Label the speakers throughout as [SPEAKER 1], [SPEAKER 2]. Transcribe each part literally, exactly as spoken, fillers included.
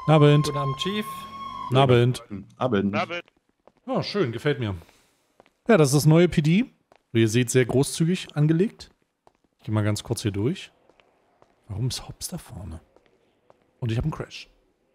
[SPEAKER 1] Abend.
[SPEAKER 2] Guten Abend, Chief.
[SPEAKER 1] Abend.
[SPEAKER 3] Abend.
[SPEAKER 4] Abend.
[SPEAKER 1] Oh, schön, gefällt mir. Ja, das ist das neue P D. Wie ihr seht, sehr großzügig angelegt. Ich gehe mal ganz kurz hier durch. Warum ist Hobbs da vorne? Und ich habe einen Crash.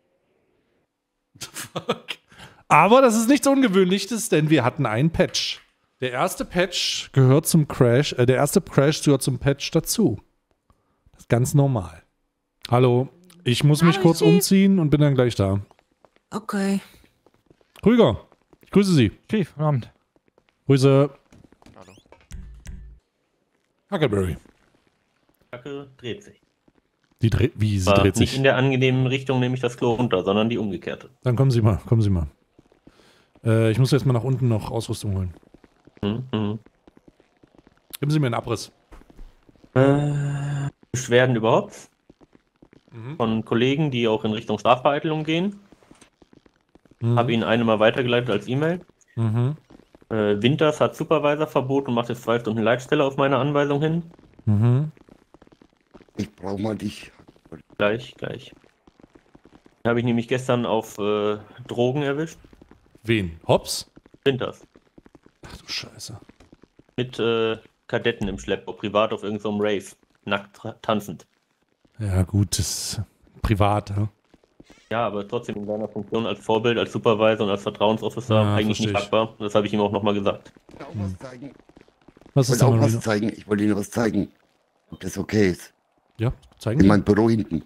[SPEAKER 1] Fuck. Aber das ist nichts Ungewöhnliches, denn wir hatten einen Patch. Der erste Patch gehört zum Crash, äh, der erste Crash gehört zum Patch dazu. Das ist ganz normal. Hallo, ich muss mich
[SPEAKER 5] Hallo,
[SPEAKER 1] kurz
[SPEAKER 5] Chief.
[SPEAKER 1] umziehen und bin dann gleich da.
[SPEAKER 5] Okay.
[SPEAKER 1] Krüger, ich grüße Sie.
[SPEAKER 2] Chief, guten Abend.
[SPEAKER 1] Grüße.
[SPEAKER 4] Hallo.
[SPEAKER 1] Huckleberry.
[SPEAKER 6] Kacke dreht sich.
[SPEAKER 1] Die dreht, wie, sie
[SPEAKER 6] Aber
[SPEAKER 1] dreht
[SPEAKER 6] nicht
[SPEAKER 1] sich.
[SPEAKER 6] in der angenehmen Richtung, nämlich das Klo runter, sondern die umgekehrte.
[SPEAKER 1] Dann kommen Sie mal, kommen Sie mal. Äh, ich muss jetzt mal nach unten noch Ausrüstung holen.
[SPEAKER 6] Hm, hm.
[SPEAKER 1] Geben Sie mir einen Abriss.
[SPEAKER 6] Äh, Beschwerden überhaupt
[SPEAKER 1] Mhm.
[SPEAKER 6] von Kollegen, die auch in Richtung Strafvereitelung gehen.
[SPEAKER 1] Mhm.
[SPEAKER 6] Habe Ihnen eine mal weitergeleitet als E-Mail.
[SPEAKER 1] Mhm.
[SPEAKER 6] Äh, Winters hat Supervisorverbot und macht jetzt zwei Stunden Leitstelle auf meine Anweisung hin.
[SPEAKER 1] Mhm.
[SPEAKER 3] Ich brauch mal dich.
[SPEAKER 6] Gleich, gleich. Habe ich nämlich gestern auf äh, Drogen erwischt.
[SPEAKER 1] Wen? Hobbs?
[SPEAKER 6] Winters.
[SPEAKER 1] Ach du Scheiße.
[SPEAKER 6] Mit äh, Kadetten im Schleppbau, privat auf irgendeinem Rave. Nackt tra- tanzend.
[SPEAKER 1] Ja gut, das ist privat. Ja?
[SPEAKER 6] Ja, aber trotzdem in seiner Funktion als Vorbild, als Supervisor und als Vertrauensofficer
[SPEAKER 1] Ja,
[SPEAKER 6] eigentlich
[SPEAKER 1] versteh
[SPEAKER 6] nicht
[SPEAKER 1] ich.
[SPEAKER 6] hackbar. Das habe ich ihm auch nochmal gesagt.
[SPEAKER 3] Ich will auch was zeigen.
[SPEAKER 1] Was
[SPEAKER 3] Ich
[SPEAKER 1] ist
[SPEAKER 3] wollte
[SPEAKER 1] da,
[SPEAKER 3] auch
[SPEAKER 1] Marino?
[SPEAKER 3] was zeigen. Ich wollte Ihnen was zeigen. Ob das okay ist.
[SPEAKER 1] Ja, zeigen
[SPEAKER 3] In
[SPEAKER 1] Sie.
[SPEAKER 3] meinem Büro hinten.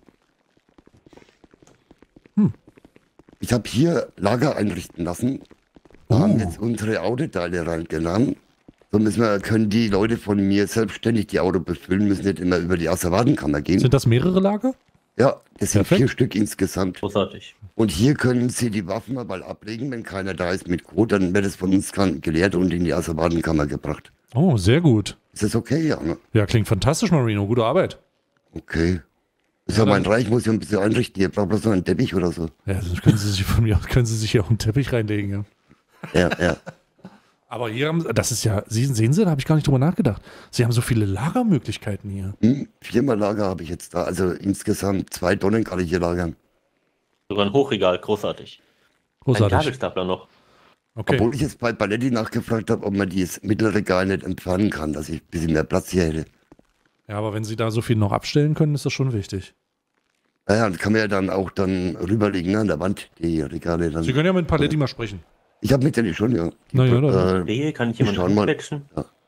[SPEAKER 1] Hm.
[SPEAKER 3] Ich habe hier Lager einrichten lassen. Da
[SPEAKER 1] Oh.
[SPEAKER 3] haben jetzt unsere Autoteile reingeladen. So müssen wir, können die Leute von mir selbstständig die Auto befüllen, müssen nicht immer über die Asservatenkammer gehen.
[SPEAKER 1] Sind das mehrere Lager?
[SPEAKER 3] Ja, das sind
[SPEAKER 1] Perfekt.
[SPEAKER 3] vier Stück insgesamt.
[SPEAKER 6] Großartig.
[SPEAKER 3] Und hier können Sie die Waffen mal ablegen, wenn keiner da ist mit Code, dann wird es von uns kan- geleert und in die Asservatenkammer gebracht.
[SPEAKER 1] Oh, sehr gut.
[SPEAKER 3] Ist das okay, ja? Ne?
[SPEAKER 1] Ja, klingt fantastisch, Marino. Gute Arbeit.
[SPEAKER 3] Okay. Das ist
[SPEAKER 1] Ja,
[SPEAKER 3] ja mein
[SPEAKER 1] dann-
[SPEAKER 3] Reich, muss ich ein bisschen einrichten. Ihr braucht bloß noch einen Teppich oder so.
[SPEAKER 1] Ja, das können Sie sich von mir aus, können Sie sich ja auch einen Teppich reinlegen. Ja.
[SPEAKER 3] Ja, ja.
[SPEAKER 1] Aber hier haben Sie, das ist ja, Sie, sehen Sie, da habe ich gar nicht drüber nachgedacht. Sie haben so viele Lagermöglichkeiten hier.
[SPEAKER 3] Hm, viermal Lager habe ich jetzt da. Also insgesamt zwei Tonnen kann ich hier lagern.
[SPEAKER 6] Sogar ein Hochregal, großartig. Ein
[SPEAKER 1] Großartig.
[SPEAKER 6] Gabelstapler noch.
[SPEAKER 1] Okay.
[SPEAKER 3] Obwohl ich jetzt bei Paletti nachgefragt habe, ob man dieses Mittelregal nicht entfernen kann, dass ich ein bisschen mehr Platz hier hätte.
[SPEAKER 1] Ja, aber wenn Sie da so viel noch abstellen können, ist das schon wichtig.
[SPEAKER 3] Naja, das kann man ja dann auch dann rüberlegen, ne, an der Wand, die Regale dann.
[SPEAKER 1] Sie können ja mit Paletti mal sprechen.
[SPEAKER 3] Ich habe mit denen schon, ja. Die,
[SPEAKER 1] Na ja, dann-
[SPEAKER 3] äh,
[SPEAKER 6] Wehe, kann ich
[SPEAKER 3] Wir
[SPEAKER 6] jemanden
[SPEAKER 3] schauen mal.
[SPEAKER 6] anquetschen?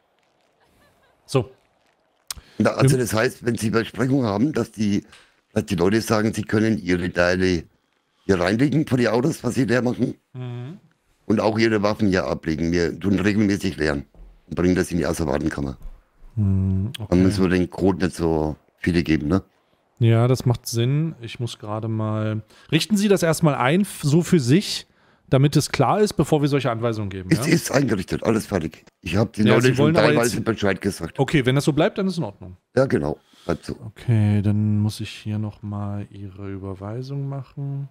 [SPEAKER 1] So.
[SPEAKER 3] da, also das heißt, wenn Sie Besprechung haben, dass die, dass die Leute sagen, sie können ihre Teile hier reinlegen von die Autos, was sie leer machen,
[SPEAKER 1] Mhm.
[SPEAKER 3] und auch ihre Waffen hier ablegen. Wir tun regelmäßig leeren und bringen das in die Asservatenkammer.
[SPEAKER 1] Hm,
[SPEAKER 3] Dann
[SPEAKER 1] okay.
[SPEAKER 3] müssen wir den Code nicht so viele geben, ne?
[SPEAKER 1] Ja, das macht Sinn. Ich muss gerade mal. Richten Sie das erstmal ein, f- so für sich, damit es klar ist, bevor wir solche Anweisungen geben.
[SPEAKER 3] Es
[SPEAKER 1] Ja?
[SPEAKER 3] ist eingerichtet, alles fertig. Ich habe die
[SPEAKER 1] Ja,
[SPEAKER 3] Leute
[SPEAKER 1] Sie
[SPEAKER 3] schon
[SPEAKER 1] wollen aber
[SPEAKER 3] teilweise
[SPEAKER 1] jetzt-
[SPEAKER 3] Bescheid gesagt.
[SPEAKER 1] Okay, wenn das so bleibt, dann ist in Ordnung.
[SPEAKER 3] Ja, genau. Bleibt so.
[SPEAKER 1] Okay, dann muss ich hier nochmal Ihre Überweisung machen.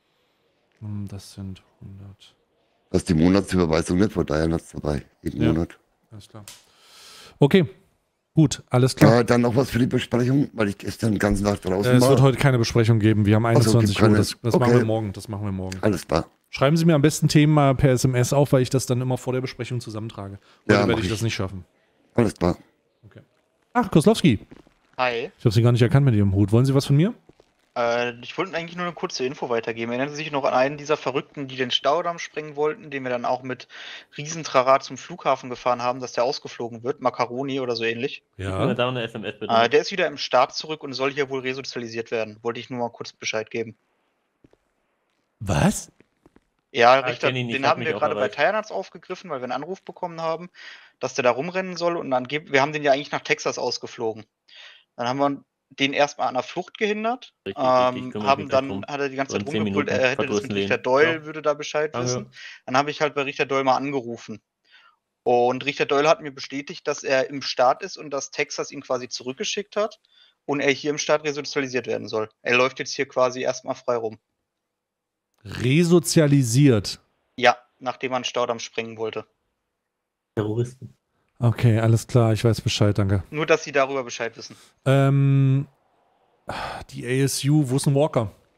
[SPEAKER 1] Hm, Das sind hundert.
[SPEAKER 3] Das ist die Monatsüberweisung nicht, von daher hat es dabei. Jeden
[SPEAKER 1] Ja.
[SPEAKER 3] Monat.
[SPEAKER 1] Alles klar. Okay, gut, alles klar.
[SPEAKER 3] Äh, dann noch was für die Besprechung, weil ich gestern den ganzen Tag draußen
[SPEAKER 1] Äh, es
[SPEAKER 3] war.
[SPEAKER 1] wird heute keine Besprechung geben. Wir haben
[SPEAKER 3] Ach so,
[SPEAKER 1] einundzwanzig
[SPEAKER 3] gibt keine.
[SPEAKER 1] Uhr. Das, das
[SPEAKER 3] Okay.
[SPEAKER 1] machen wir morgen. Das machen wir morgen.
[SPEAKER 3] Alles klar.
[SPEAKER 1] Schreiben Sie mir am besten Themen mal per S M S auf, weil ich das dann immer vor der Besprechung zusammentrage. Heute
[SPEAKER 3] Ja,
[SPEAKER 1] werde
[SPEAKER 3] mach
[SPEAKER 1] ich
[SPEAKER 3] ich.
[SPEAKER 1] das nicht schaffen.
[SPEAKER 3] Alles klar.
[SPEAKER 1] Ach, Koslowski.
[SPEAKER 4] Hi.
[SPEAKER 1] Ich habe Sie gar nicht erkannt mit Ihrem Hut. Wollen Sie was von mir?
[SPEAKER 4] Äh, ich wollte eigentlich nur eine kurze Info weitergeben. Erinnern Sie sich noch an einen dieser Verrückten, die den Staudamm sprengen wollten, den wir dann auch mit Riesentrara zum Flughafen gefahren haben, dass der ausgeflogen wird? Macaroni oder so ähnlich.
[SPEAKER 6] Gib mir
[SPEAKER 1] Ja.
[SPEAKER 6] da eine S M S bitte.
[SPEAKER 4] Äh, der ist wieder im Start zurück und soll hier wohl resozialisiert werden. Wollte ich nur mal kurz Bescheid geben.
[SPEAKER 1] Was?
[SPEAKER 4] Ja,
[SPEAKER 6] ich
[SPEAKER 4] Richter,
[SPEAKER 6] kenn ihn, ich
[SPEAKER 4] den
[SPEAKER 6] hab
[SPEAKER 4] haben
[SPEAKER 6] mich
[SPEAKER 4] wir
[SPEAKER 6] auch
[SPEAKER 4] gerade bei
[SPEAKER 6] erreicht.
[SPEAKER 4] Tyrants aufgegriffen, weil wir einen Anruf bekommen haben, dass der da rumrennen soll und dann wir haben den ja eigentlich nach Texas ausgeflogen. Dann haben wir den erstmal an der Flucht gehindert,
[SPEAKER 6] Richtig, richtig,
[SPEAKER 4] ähm,
[SPEAKER 6] kümmere
[SPEAKER 4] haben
[SPEAKER 6] mich gleich
[SPEAKER 4] dann,
[SPEAKER 6] drum.
[SPEAKER 4] hat er die ganze
[SPEAKER 6] So
[SPEAKER 4] Zeit
[SPEAKER 6] in zehn
[SPEAKER 4] rumgebrüllt,
[SPEAKER 6] Minuten
[SPEAKER 4] er hätte das
[SPEAKER 6] verdursten
[SPEAKER 4] mit Richter
[SPEAKER 6] sehen.
[SPEAKER 4] Doyle,
[SPEAKER 6] Ja.
[SPEAKER 4] würde da Bescheid
[SPEAKER 6] Danke.
[SPEAKER 4] wissen. Dann habe ich halt bei Richter Doyle mal angerufen. Und Richter Doyle hat mir bestätigt, dass er im Staat ist und dass Texas ihn quasi zurückgeschickt hat und er hier im Staat resozialisiert werden soll. Er läuft jetzt hier quasi erstmal frei rum.
[SPEAKER 1] Resozialisiert.
[SPEAKER 4] Ja, nachdem er einen Staudamm sprengen wollte.
[SPEAKER 6] Terroristen.
[SPEAKER 1] Okay, alles klar. Ich weiß Bescheid, danke.
[SPEAKER 4] Nur, dass sie darüber Bescheid wissen.
[SPEAKER 1] Ähm, die A S U, wo ist ein Walker?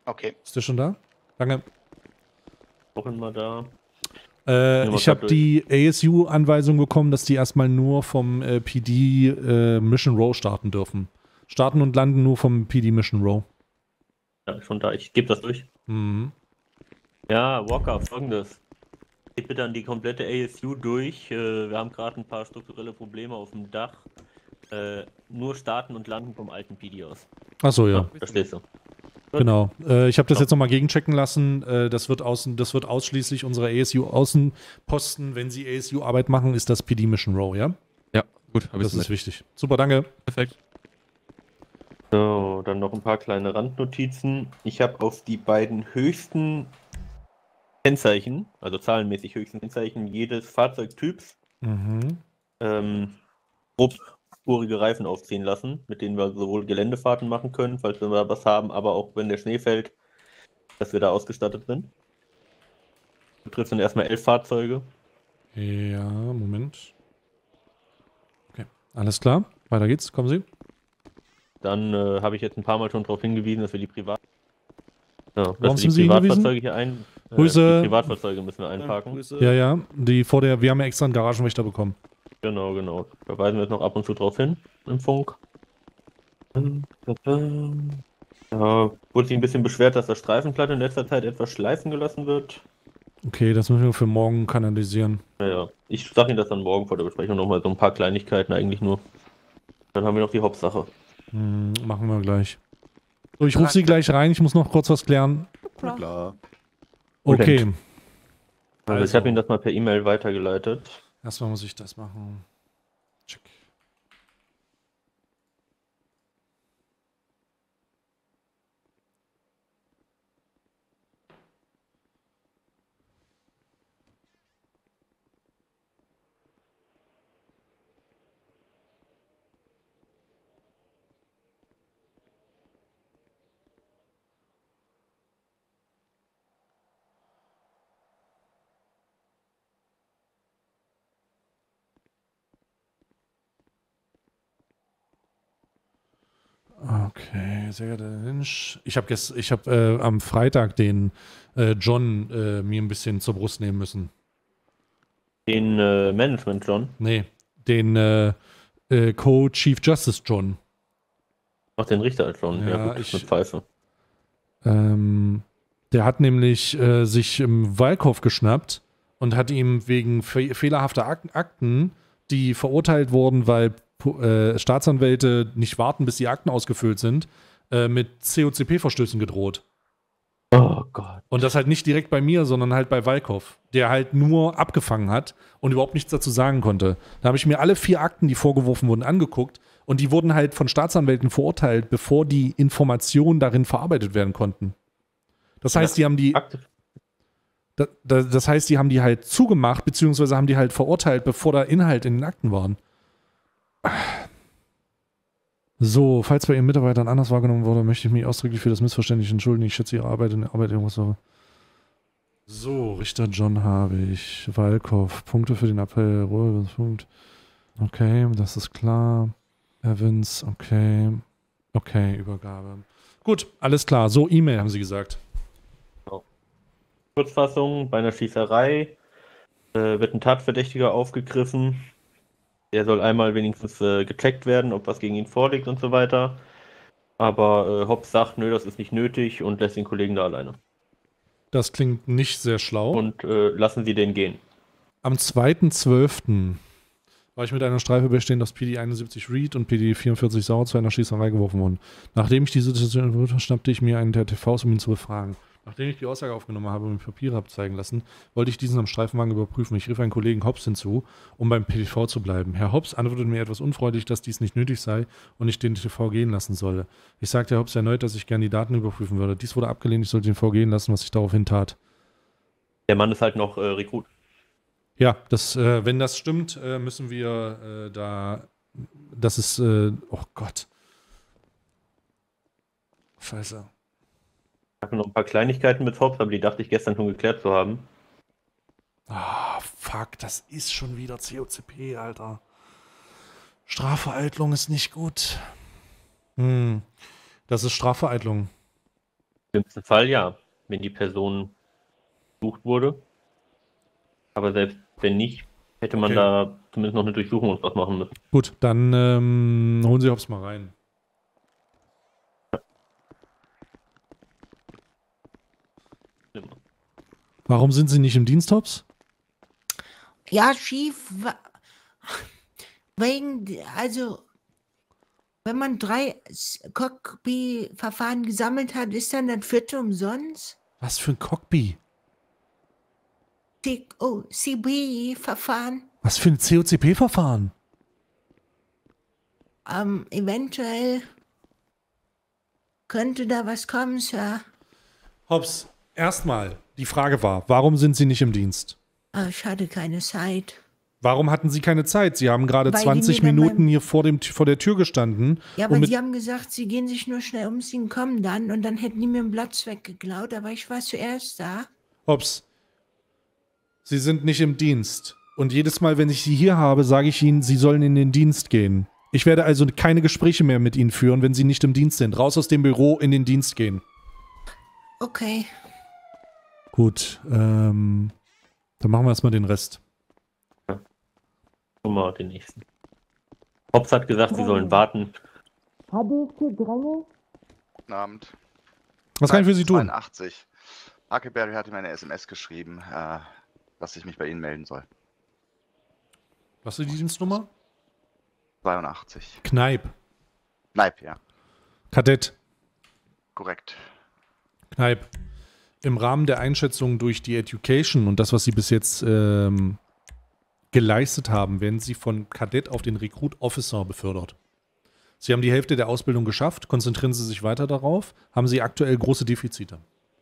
[SPEAKER 4] Okay.
[SPEAKER 1] Ist der schon da? Danke.
[SPEAKER 6] Auch immer da.
[SPEAKER 1] Äh,
[SPEAKER 6] wir
[SPEAKER 1] ich habe
[SPEAKER 6] grad
[SPEAKER 1] die A S U-Anweisung bekommen, dass die erstmal nur vom äh, P D äh, Mission Row starten dürfen. Starten und landen nur vom P D Mission Row.
[SPEAKER 6] Ja, schon da. Ich gebe das durch.
[SPEAKER 1] Mhm.
[SPEAKER 6] Ja, Walker, folgendes. Geht bitte an die komplette A S U durch. Äh, wir haben gerade ein paar strukturelle Probleme auf dem Dach. Äh, nur starten und landen vom alten P D aus.
[SPEAKER 1] Achso, ja.
[SPEAKER 6] Verstehst du?
[SPEAKER 1] Genau. Äh, ich habe das
[SPEAKER 6] Ja.
[SPEAKER 1] jetzt nochmal gegenchecken lassen. Äh, das, wird außen, das wird ausschließlich unsere A S U-Außenposten. Wenn sie A S U-Arbeit machen, ist das P D Mission Row, ja?
[SPEAKER 2] Ja, gut, habe ich
[SPEAKER 1] Das ist wichtig. Super, danke.
[SPEAKER 2] Perfekt.
[SPEAKER 6] So, dann noch ein paar kleine Randnotizen. Ich habe auf die beiden höchsten Kennzeichen, also zahlenmäßig höchsten Kennzeichen jedes Fahrzeugtyps,
[SPEAKER 1] Mhm.
[SPEAKER 6] ähm, grobspurige Reifen aufziehen lassen, mit denen wir sowohl Geländefahrten machen können, falls wir mal was haben, aber auch wenn der Schnee fällt, dass wir da ausgestattet sind. Betrifft dann erstmal elf Fahrzeuge.
[SPEAKER 1] Ja, Moment. Okay, alles klar. Weiter geht's. Kommen Sie.
[SPEAKER 6] Dann äh, habe ich jetzt ein paar Mal schon darauf hingewiesen, dass wir die Privat ja, dass
[SPEAKER 1] Warum
[SPEAKER 6] wir
[SPEAKER 1] sind
[SPEAKER 6] die
[SPEAKER 1] Sie
[SPEAKER 6] Privatfahrzeuge hier ein äh,
[SPEAKER 1] Grüße.
[SPEAKER 6] die Privatfahrzeuge müssen wir einparken.
[SPEAKER 1] Ja, ja. Die vor der, wir haben ja extra einen Garagenwächter bekommen.
[SPEAKER 6] Genau, genau. Da weisen wir jetzt noch ab und zu drauf hin im Funk. Ja, wurde sich ein bisschen beschwert, dass das Streifenblatt in letzter Zeit etwas schleifen gelassen wird.
[SPEAKER 1] Okay, das müssen wir für morgen kanalisieren.
[SPEAKER 6] Naja, ich sage Ihnen das dann morgen vor der Besprechung nochmal, so ein paar Kleinigkeiten eigentlich nur. Dann haben wir noch die Hauptsache.
[SPEAKER 1] Hm, machen wir gleich. So, ich rufe Sie gleich rein. Ich muss noch kurz was klären.
[SPEAKER 2] Na klar.
[SPEAKER 1] Okay.
[SPEAKER 6] Also,
[SPEAKER 1] Also.
[SPEAKER 6] ich habe Ihnen das mal per E-Mail weitergeleitet.
[SPEAKER 1] Erstmal muss ich das machen. Check. Okay, sehr geehrter Herr Lynch. Ich habe ich hab, äh, am Freitag den äh, John äh, mir ein bisschen zur Brust nehmen müssen.
[SPEAKER 6] Den äh, Management John.
[SPEAKER 1] Nee, den äh, äh, Co-Chief Justice John.
[SPEAKER 6] Ach, den Richter als John. Ja,
[SPEAKER 1] Ja,
[SPEAKER 6] gut,
[SPEAKER 1] ich-
[SPEAKER 6] mit Pfeife.
[SPEAKER 1] Ähm, der hat nämlich äh, sich im Walkow geschnappt und hat ihm wegen fe fehlerhafter Ak Akten, die verurteilt wurden, weil äh, Staatsanwälte nicht warten, bis die Akten ausgefüllt sind, äh, mit C O C P-Verstößen gedroht.
[SPEAKER 6] Oh Gott.
[SPEAKER 1] Und das halt nicht direkt bei mir, sondern halt bei Walkow, der halt nur abgefangen hat und überhaupt nichts dazu sagen konnte. Da habe ich mir alle vier Akten, die vorgeworfen wurden, angeguckt und die wurden halt von Staatsanwälten verurteilt, bevor die Informationen darin verarbeitet werden konnten. Das heißt, die haben die,
[SPEAKER 6] Akte.
[SPEAKER 1] da, da, das heißt, die haben die halt zugemacht, beziehungsweise haben die halt verurteilt, bevor da Inhalt in den Akten waren. So, falls bei Ihren Mitarbeitern anders wahrgenommen wurde, möchte ich mich ausdrücklich für das Missverständnis entschuldigen. Ich schätze Ihre Arbeit in der Arbeit irgendwas so. So, Richter John habe ich. Walkow, Punkte für den Appell. Ruhe, Punkt. Okay, das ist klar. Evans, okay. Okay, Übergabe. Gut, alles klar. So, E-Mail haben Sie gesagt.
[SPEAKER 6] Kurzfassung, bei einer Schießerei äh, wird ein Tatverdächtiger aufgegriffen. Der soll einmal wenigstens äh, gecheckt werden, ob was gegen ihn vorliegt und so weiter. Aber äh, Hobbs sagt, nö, das ist nicht nötig und lässt den Kollegen da alleine.
[SPEAKER 1] Das klingt nicht sehr schlau.
[SPEAKER 6] Und äh, lassen Sie den gehen.
[SPEAKER 1] Am zweiten zwölften war ich mit einer Streife bestehend aus P D einundsiebzig Reed und P D vierundvierzig Sauer zu einer Schießerei geworfen worden. Nachdem ich die Situation überprüft, schnappte ich mir einen der T Vs, um ihn zu befragen. Nachdem ich die Aussage aufgenommen habe und mir Papiere abzeigen lassen, wollte ich diesen am Streifenwagen überprüfen. Ich rief einen Kollegen Hobbs hinzu, um beim P T V zu bleiben. Herr Hobbs antwortete mir etwas unfreundlich, dass dies nicht nötig sei und ich den T V gehen lassen solle. Ich sagte Herr Hobbs erneut, dass ich gerne die Daten überprüfen würde. Dies wurde abgelehnt, ich sollte den T V gehen lassen, was ich daraufhin tat.
[SPEAKER 6] Der Mann ist halt noch äh, Rekrut.
[SPEAKER 1] Ja, das, äh, wenn das stimmt, äh, müssen wir äh, da, das ist, äh, oh Gott. Scheiße.
[SPEAKER 6] Ich habe noch ein paar Kleinigkeiten mit Hobbs, aber die dachte ich gestern schon geklärt zu haben.
[SPEAKER 1] Ah, fuck, das ist schon wieder C O C P, Alter. Strafvereitlung ist nicht gut. Hm, das ist Strafvereitlung.
[SPEAKER 6] schlimmsten Fall ja, wenn die Person gesucht wurde. Aber selbst wenn nicht, hätte man
[SPEAKER 1] Okay.
[SPEAKER 6] da zumindest noch eine Durchsuchung und was machen müssen.
[SPEAKER 1] Gut, dann ähm, holen Sie Hobbs mal rein. Warum sind Sie nicht im Dienst, Hobbs?
[SPEAKER 5] Ja, schief. wa- Wegen, also, wenn man drei Cockpit-Verfahren gesammelt hat, ist dann das vierte umsonst?
[SPEAKER 1] Was für ein Cockpit?
[SPEAKER 5] C oh, C B-Verfahren?
[SPEAKER 1] Was für ein C O C P-Verfahren?
[SPEAKER 5] Ähm, eventuell könnte da was kommen, Sir.
[SPEAKER 1] Hobbs, erstmal, die Frage war, warum sind Sie nicht im Dienst?
[SPEAKER 5] Aber ich hatte keine Zeit.
[SPEAKER 1] Warum hatten Sie keine Zeit? Sie haben gerade
[SPEAKER 5] Weil die
[SPEAKER 1] zwanzig
[SPEAKER 5] mir dann
[SPEAKER 1] Minuten
[SPEAKER 5] beim-
[SPEAKER 1] hier vor, dem, vor der Tür gestanden.
[SPEAKER 5] Ja,
[SPEAKER 1] und
[SPEAKER 5] aber
[SPEAKER 1] mit,
[SPEAKER 5] sie haben gesagt, sie gehen sich nur schnell umziehen, kommen dann und dann hätten die mir einen Platz weggeklaut, aber ich war zuerst da.
[SPEAKER 1] Hobbs, Sie sind nicht im Dienst. Und jedes Mal, wenn ich Sie hier habe, sage ich Ihnen, Sie sollen in den Dienst gehen. Ich werde also keine Gespräche mehr mit Ihnen führen, wenn Sie nicht im Dienst sind. Raus aus dem Büro, in den Dienst gehen.
[SPEAKER 5] Okay.
[SPEAKER 1] Gut, ähm, dann machen wir erstmal den Rest.
[SPEAKER 6] Gucken wir mal den nächsten. Hobbs hat gesagt, sie sollen warten.
[SPEAKER 5] Hatte ich Gedränge?
[SPEAKER 2] Guten Abend.
[SPEAKER 1] Was kann ich für Sie tun?
[SPEAKER 2] zweiundachtzig. Huckleberry hatte mir eine S M S geschrieben, äh, dass ich mich bei Ihnen melden soll.
[SPEAKER 1] Was ist die Dienstnummer?
[SPEAKER 2] zweiundachtzig.
[SPEAKER 1] Kneip.
[SPEAKER 2] Nein, ja,
[SPEAKER 1] Kadett.
[SPEAKER 2] korrekt.
[SPEAKER 1] Kneip. Im Rahmen der Einschätzung durch die Education und das, was Sie bis jetzt ähm, geleistet haben, werden Sie von Kadett auf den Recruit Officer befördert. Sie haben die Hälfte der Ausbildung geschafft. Konzentrieren Sie sich weiter darauf. Haben Sie aktuell große Defizite?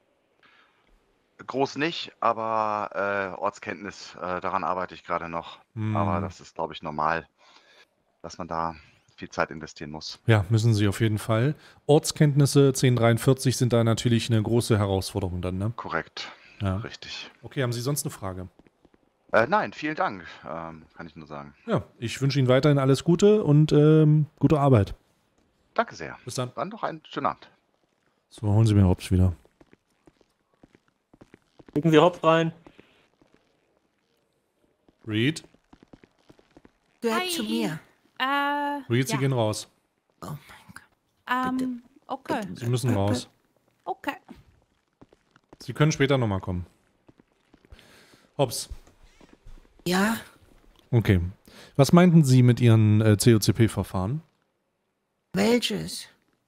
[SPEAKER 2] Groß nicht, aber äh, Ortskenntnis, äh, daran arbeite ich gerade noch.
[SPEAKER 1] Hm.
[SPEAKER 2] Aber das ist, glaube ich, normal, dass man da viel Zeit investieren muss.
[SPEAKER 1] Ja, müssen Sie auf jeden Fall. Ortskenntnisse zehn dreiundvierzig sind da natürlich eine große Herausforderung dann, ne?
[SPEAKER 2] Korrekt,
[SPEAKER 1] Ja.
[SPEAKER 2] richtig.
[SPEAKER 1] Okay, haben Sie sonst eine Frage?
[SPEAKER 2] Äh, nein, vielen Dank, ähm, kann ich nur sagen.
[SPEAKER 1] Ja, ich wünsche Ihnen weiterhin alles Gute und ähm, gute Arbeit.
[SPEAKER 2] Danke sehr.
[SPEAKER 1] Bis dann.
[SPEAKER 2] Dann noch einen schönen Abend.
[SPEAKER 1] So, holen Sie mir Hobbs wieder.
[SPEAKER 6] Schicken Sie Hobbs rein.
[SPEAKER 1] Reed?
[SPEAKER 5] Gehört
[SPEAKER 7] Hi.
[SPEAKER 5] zu mir.
[SPEAKER 7] Äh,
[SPEAKER 1] Reed, Sie
[SPEAKER 7] ja.
[SPEAKER 1] gehen raus.
[SPEAKER 5] Oh mein Gott.
[SPEAKER 7] Ähm, okay.
[SPEAKER 1] Sie müssen raus.
[SPEAKER 7] Okay.
[SPEAKER 1] Sie können später nochmal kommen. Hobbs.
[SPEAKER 5] Ja,
[SPEAKER 1] Okay. Was meinten Sie mit Ihren äh, C O C P-Verfahren?
[SPEAKER 5] welches?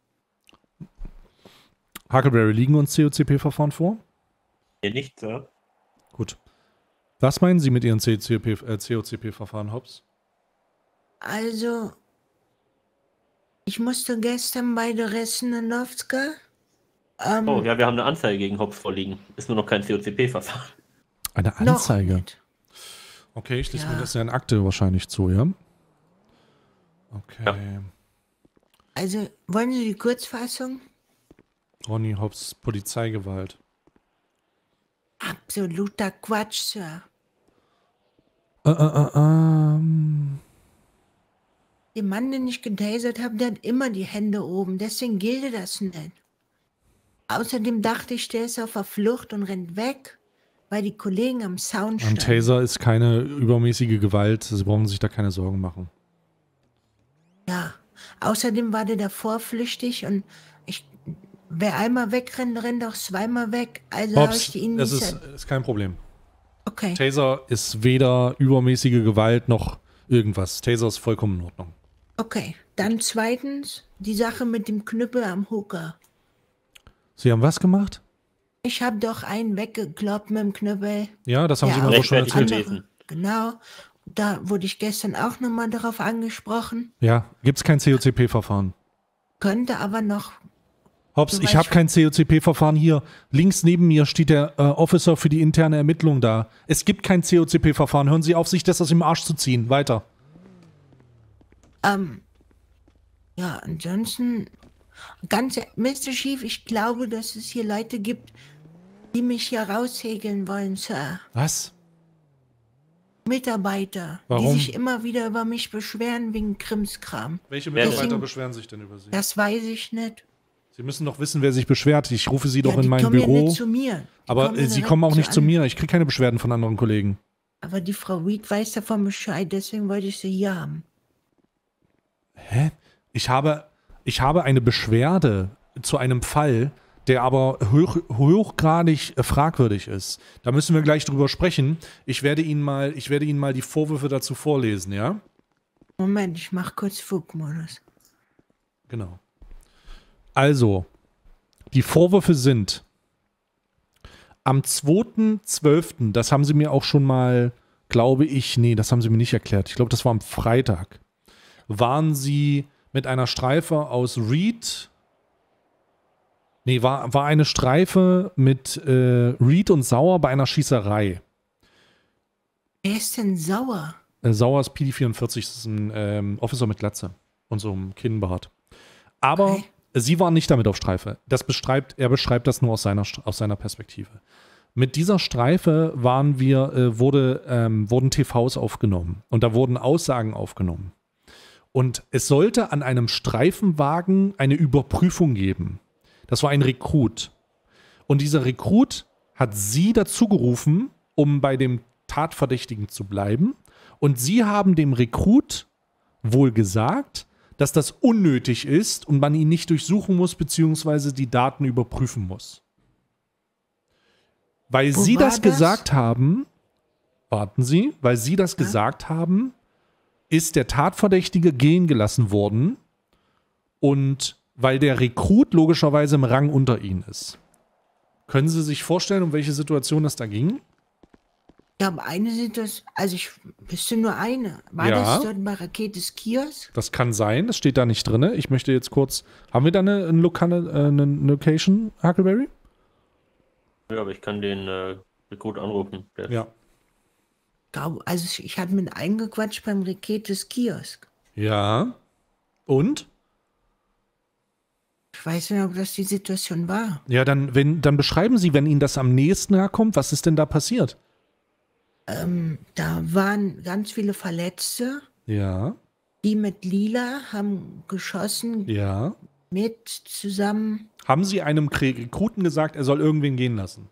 [SPEAKER 1] Huckleberry, liegen uns C O C P-Verfahren vor?
[SPEAKER 6] Hier nicht, Sir.
[SPEAKER 1] Gut. Was meinen Sie mit Ihren C O C P, äh, C O C P-Verfahren, Hobbs?
[SPEAKER 5] Also, ich musste gestern bei der Resnanowska. Ähm,
[SPEAKER 6] Oh, ja, wir haben eine Anzeige gegen Hobbs vorliegen. Ist nur noch kein C O C P-Verfahren.
[SPEAKER 1] Eine
[SPEAKER 5] noch
[SPEAKER 1] Anzeige?
[SPEAKER 5] nicht.
[SPEAKER 1] Okay, ich lese
[SPEAKER 5] Ja.
[SPEAKER 1] mir das ja in Akte wahrscheinlich zu, ja? Okay.
[SPEAKER 6] Ja.
[SPEAKER 5] Also, wollen Sie die Kurzfassung?
[SPEAKER 1] Ronny Hobbs, Polizeigewalt.
[SPEAKER 5] Absoluter Quatsch, Sir.
[SPEAKER 1] Äh, äh, äh, ähm.
[SPEAKER 5] Der Mann, den ich getasert habe, der hat immer die Hände oben. Deswegen gilt das nicht. Außerdem dachte ich, der ist auf der Flucht und rennt weg, weil die Kollegen am Sound
[SPEAKER 1] Ein
[SPEAKER 5] standen.
[SPEAKER 1] Taser ist keine übermäßige Gewalt. Sie brauchen sich da keine Sorgen machen.
[SPEAKER 5] Ja. Außerdem war der davor flüchtig und ich, wer einmal wegrennt, rennt auch zweimal weg. Also habe ich
[SPEAKER 1] Hobbs,
[SPEAKER 5] die
[SPEAKER 1] das ist,
[SPEAKER 5] Initiative.
[SPEAKER 1] ist kein Problem.
[SPEAKER 5] Okay.
[SPEAKER 1] Taser ist weder übermäßige Gewalt noch irgendwas. Taser ist vollkommen in Ordnung.
[SPEAKER 5] Okay. Dann zweitens die Sache mit dem Knüppel am Hooker.
[SPEAKER 1] Sie haben was gemacht?
[SPEAKER 5] Ich habe doch einen weggekloppt mit dem Knüppel.
[SPEAKER 1] Ja, das haben
[SPEAKER 5] Ja,
[SPEAKER 1] Sie mir aber schon
[SPEAKER 6] rechtfertigt
[SPEAKER 1] erzählt.
[SPEAKER 6] gewesen.
[SPEAKER 5] Genau. Da wurde ich gestern auch nochmal darauf angesprochen.
[SPEAKER 1] Ja, gibt es kein C O C P-Verfahren.
[SPEAKER 5] Könnte aber noch.
[SPEAKER 1] Hobbs,
[SPEAKER 5] Du
[SPEAKER 1] ich
[SPEAKER 5] weißt
[SPEAKER 1] habe
[SPEAKER 5] schon-
[SPEAKER 1] kein C O C P-Verfahren hier. Links neben mir steht der äh, Officer für die interne Ermittlung da. Es gibt kein C O C P-Verfahren. Hören Sie auf, sich das aus dem Arsch zu ziehen. Weiter.
[SPEAKER 5] Ähm. Ja, ansonsten. Ganz Mister Chief, ich glaube, dass es hier Leute gibt, die mich hier raushegeln wollen, Sir.
[SPEAKER 1] Was?
[SPEAKER 5] Mitarbeiter,
[SPEAKER 1] Warum?
[SPEAKER 5] die sich immer wieder über mich beschweren wegen Krimskram.
[SPEAKER 1] Welche
[SPEAKER 6] Wer
[SPEAKER 1] Mitarbeiter
[SPEAKER 5] denn?
[SPEAKER 1] beschweren sich denn über Sie?
[SPEAKER 5] Das weiß ich nicht.
[SPEAKER 1] Sie müssen doch wissen, wer sich beschwert. Ich rufe Sie doch
[SPEAKER 5] Ja,
[SPEAKER 1] in
[SPEAKER 5] die
[SPEAKER 1] mein
[SPEAKER 5] kommen ja
[SPEAKER 1] Büro.
[SPEAKER 5] nicht zu mir. Die
[SPEAKER 1] aber
[SPEAKER 5] kommen
[SPEAKER 1] äh,
[SPEAKER 5] ja
[SPEAKER 1] Sie
[SPEAKER 5] direkt
[SPEAKER 1] kommen auch nicht zu
[SPEAKER 5] an.
[SPEAKER 1] mir. Ich kriege keine Beschwerden von anderen Kollegen.
[SPEAKER 5] Aber die Frau Reed weiß davon Bescheid, deswegen wollte ich sie hier haben.
[SPEAKER 1] Hä? Ich habe, ich habe eine Beschwerde zu einem Fall, der aber hoch, hochgradig äh, fragwürdig ist. Da müssen wir gleich drüber sprechen. Ich werde Ihnen mal, ich werde Ihnen mal die Vorwürfe dazu vorlesen, ja?
[SPEAKER 5] Moment, ich mach kurz Flugmodus.
[SPEAKER 1] Genau. Also, die Vorwürfe sind am zweiten zwölften, das haben Sie mir auch schon mal, glaube ich, nee, das haben Sie mir nicht erklärt. Ich glaube, das war am Freitag. Waren Sie mit einer Streife aus Reed, nee, war, war eine Streife mit äh, Reed und Sauer bei einer Schießerei.
[SPEAKER 5] Wer ist denn sauer?
[SPEAKER 1] Äh, Sauer ist P D vierundvierzig, das ist ein ähm, Officer mit Glatze und so einem Kinnbart. Aber
[SPEAKER 5] Okay.
[SPEAKER 1] Sie waren nicht damit auf Streife. Das beschreibt, er beschreibt das nur aus seiner, aus seiner Perspektive. Mit dieser Streife waren wir, äh, wurde, ähm, wurden T Vs aufgenommen und da wurden Aussagen aufgenommen. Und es sollte an einem Streifenwagen eine Überprüfung geben. Das war ein Rekrut. Und dieser Rekrut hat Sie dazu gerufen, um bei dem Tatverdächtigen zu bleiben. Und Sie haben dem Rekrut wohl gesagt, dass das unnötig ist und man ihn nicht durchsuchen muss, beziehungsweise die Daten überprüfen muss. Weil
[SPEAKER 5] Wo
[SPEAKER 1] Sie
[SPEAKER 5] war
[SPEAKER 1] das
[SPEAKER 5] das?
[SPEAKER 1] gesagt haben, warten Sie, weil Sie das
[SPEAKER 5] Ja?
[SPEAKER 1] gesagt haben, ist der Tatverdächtige gehen gelassen worden und weil der Rekrut logischerweise im Rang unter Ihnen ist. Können Sie sich vorstellen, um welche Situation das da ging?
[SPEAKER 5] Ich habe eine Situation, also ich wüsste nur eine. War
[SPEAKER 1] Ja.
[SPEAKER 5] das dort bei Raketes Kiosk?
[SPEAKER 1] Das kann sein, das steht da nicht drin. Ich möchte jetzt kurz, haben wir da eine, eine, lokale, äh, eine Location, Huckleberry?
[SPEAKER 6] Ja, aber ich kann den äh, Rekrut anrufen. Der ist-
[SPEAKER 1] Ja.
[SPEAKER 5] Glaub- Also ich, ich hatte mit eingequatscht beim Raketes Kiosk.
[SPEAKER 1] Ja. Und?
[SPEAKER 5] Ich weiß nicht, ob das die Situation war.
[SPEAKER 1] Ja, dann, wenn, dann beschreiben Sie, wenn Ihnen das am nächsten herkommt, was ist denn da passiert?
[SPEAKER 5] Ähm, da waren ganz viele Verletzte,
[SPEAKER 1] Ja,
[SPEAKER 5] die mit Lila haben geschossen,
[SPEAKER 1] ja.
[SPEAKER 5] mit zusammen.
[SPEAKER 1] Haben Sie einem Kre- Rekruten gesagt, er soll irgendwen gehen lassen?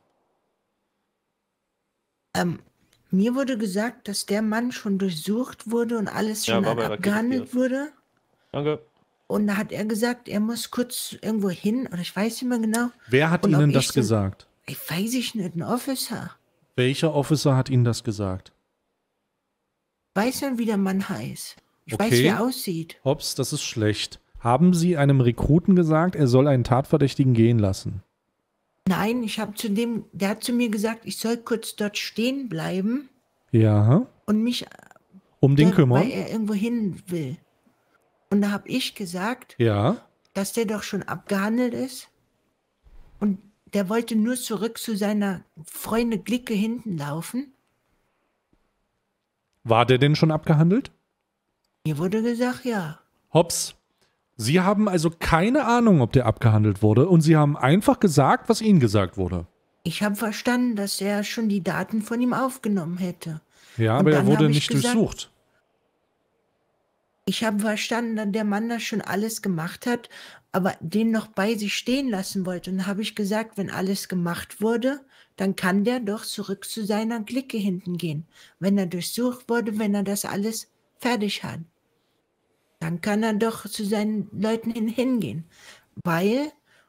[SPEAKER 5] Ähm, mir wurde gesagt, dass der Mann schon durchsucht wurde und alles
[SPEAKER 6] Ja,
[SPEAKER 5] schon
[SPEAKER 6] war bei Raketes
[SPEAKER 5] abgehandelt
[SPEAKER 6] Kiosk.
[SPEAKER 5] wurde.
[SPEAKER 6] Danke.
[SPEAKER 5] Und da hat er gesagt, er muss kurz irgendwo hin, oder ich weiß nicht mehr genau.
[SPEAKER 1] Wer hat
[SPEAKER 5] Und ob
[SPEAKER 1] Ihnen
[SPEAKER 5] ich
[SPEAKER 1] das
[SPEAKER 5] denn-
[SPEAKER 1] gesagt?
[SPEAKER 5] Ich weiß ich nicht, ein Officer.
[SPEAKER 1] Welcher Officer hat Ihnen das gesagt?
[SPEAKER 5] Weiß nicht, wie der Mann heißt. Ich weiß,
[SPEAKER 1] Okay.
[SPEAKER 5] wie er aussieht.
[SPEAKER 1] Hops, das ist schlecht. Haben Sie einem Rekruten gesagt, er soll einen Tatverdächtigen gehen lassen?
[SPEAKER 5] Nein, ich habe zu dem, der hat zu mir gesagt, ich soll kurz dort stehen bleiben
[SPEAKER 1] Ja.
[SPEAKER 5] und mich,
[SPEAKER 1] Um den
[SPEAKER 5] dort,
[SPEAKER 1] kümmern?
[SPEAKER 5] weil er irgendwo hin will. Und da habe ich gesagt,
[SPEAKER 1] Ja.
[SPEAKER 5] dass der doch schon abgehandelt ist. Und der wollte nur zurück zu seiner Freundin Glicke hinten laufen.
[SPEAKER 1] War der denn schon abgehandelt?
[SPEAKER 5] Mir wurde gesagt, ja.
[SPEAKER 1] Hops. Sie haben also keine Ahnung, ob der abgehandelt wurde und Sie haben einfach gesagt, was Ihnen gesagt wurde.
[SPEAKER 5] Ich habe verstanden, dass er schon die Daten von ihm aufgenommen hätte.
[SPEAKER 1] Ja,
[SPEAKER 5] Und
[SPEAKER 1] aber er
[SPEAKER 5] dann
[SPEAKER 1] wurde
[SPEAKER 5] hab ich
[SPEAKER 1] nicht
[SPEAKER 5] gesagt-
[SPEAKER 1] durchsucht.
[SPEAKER 5] Ich habe verstanden, dass der Mann das schon alles gemacht hat, aber den noch bei sich stehen lassen wollte. Und dann habe ich gesagt, wenn alles gemacht wurde, dann kann der doch zurück zu seiner Clique hinten gehen. Wenn er durchsucht wurde, wenn er das alles fertig hat, dann kann er doch zu seinen Leuten hin hingehen. Weil,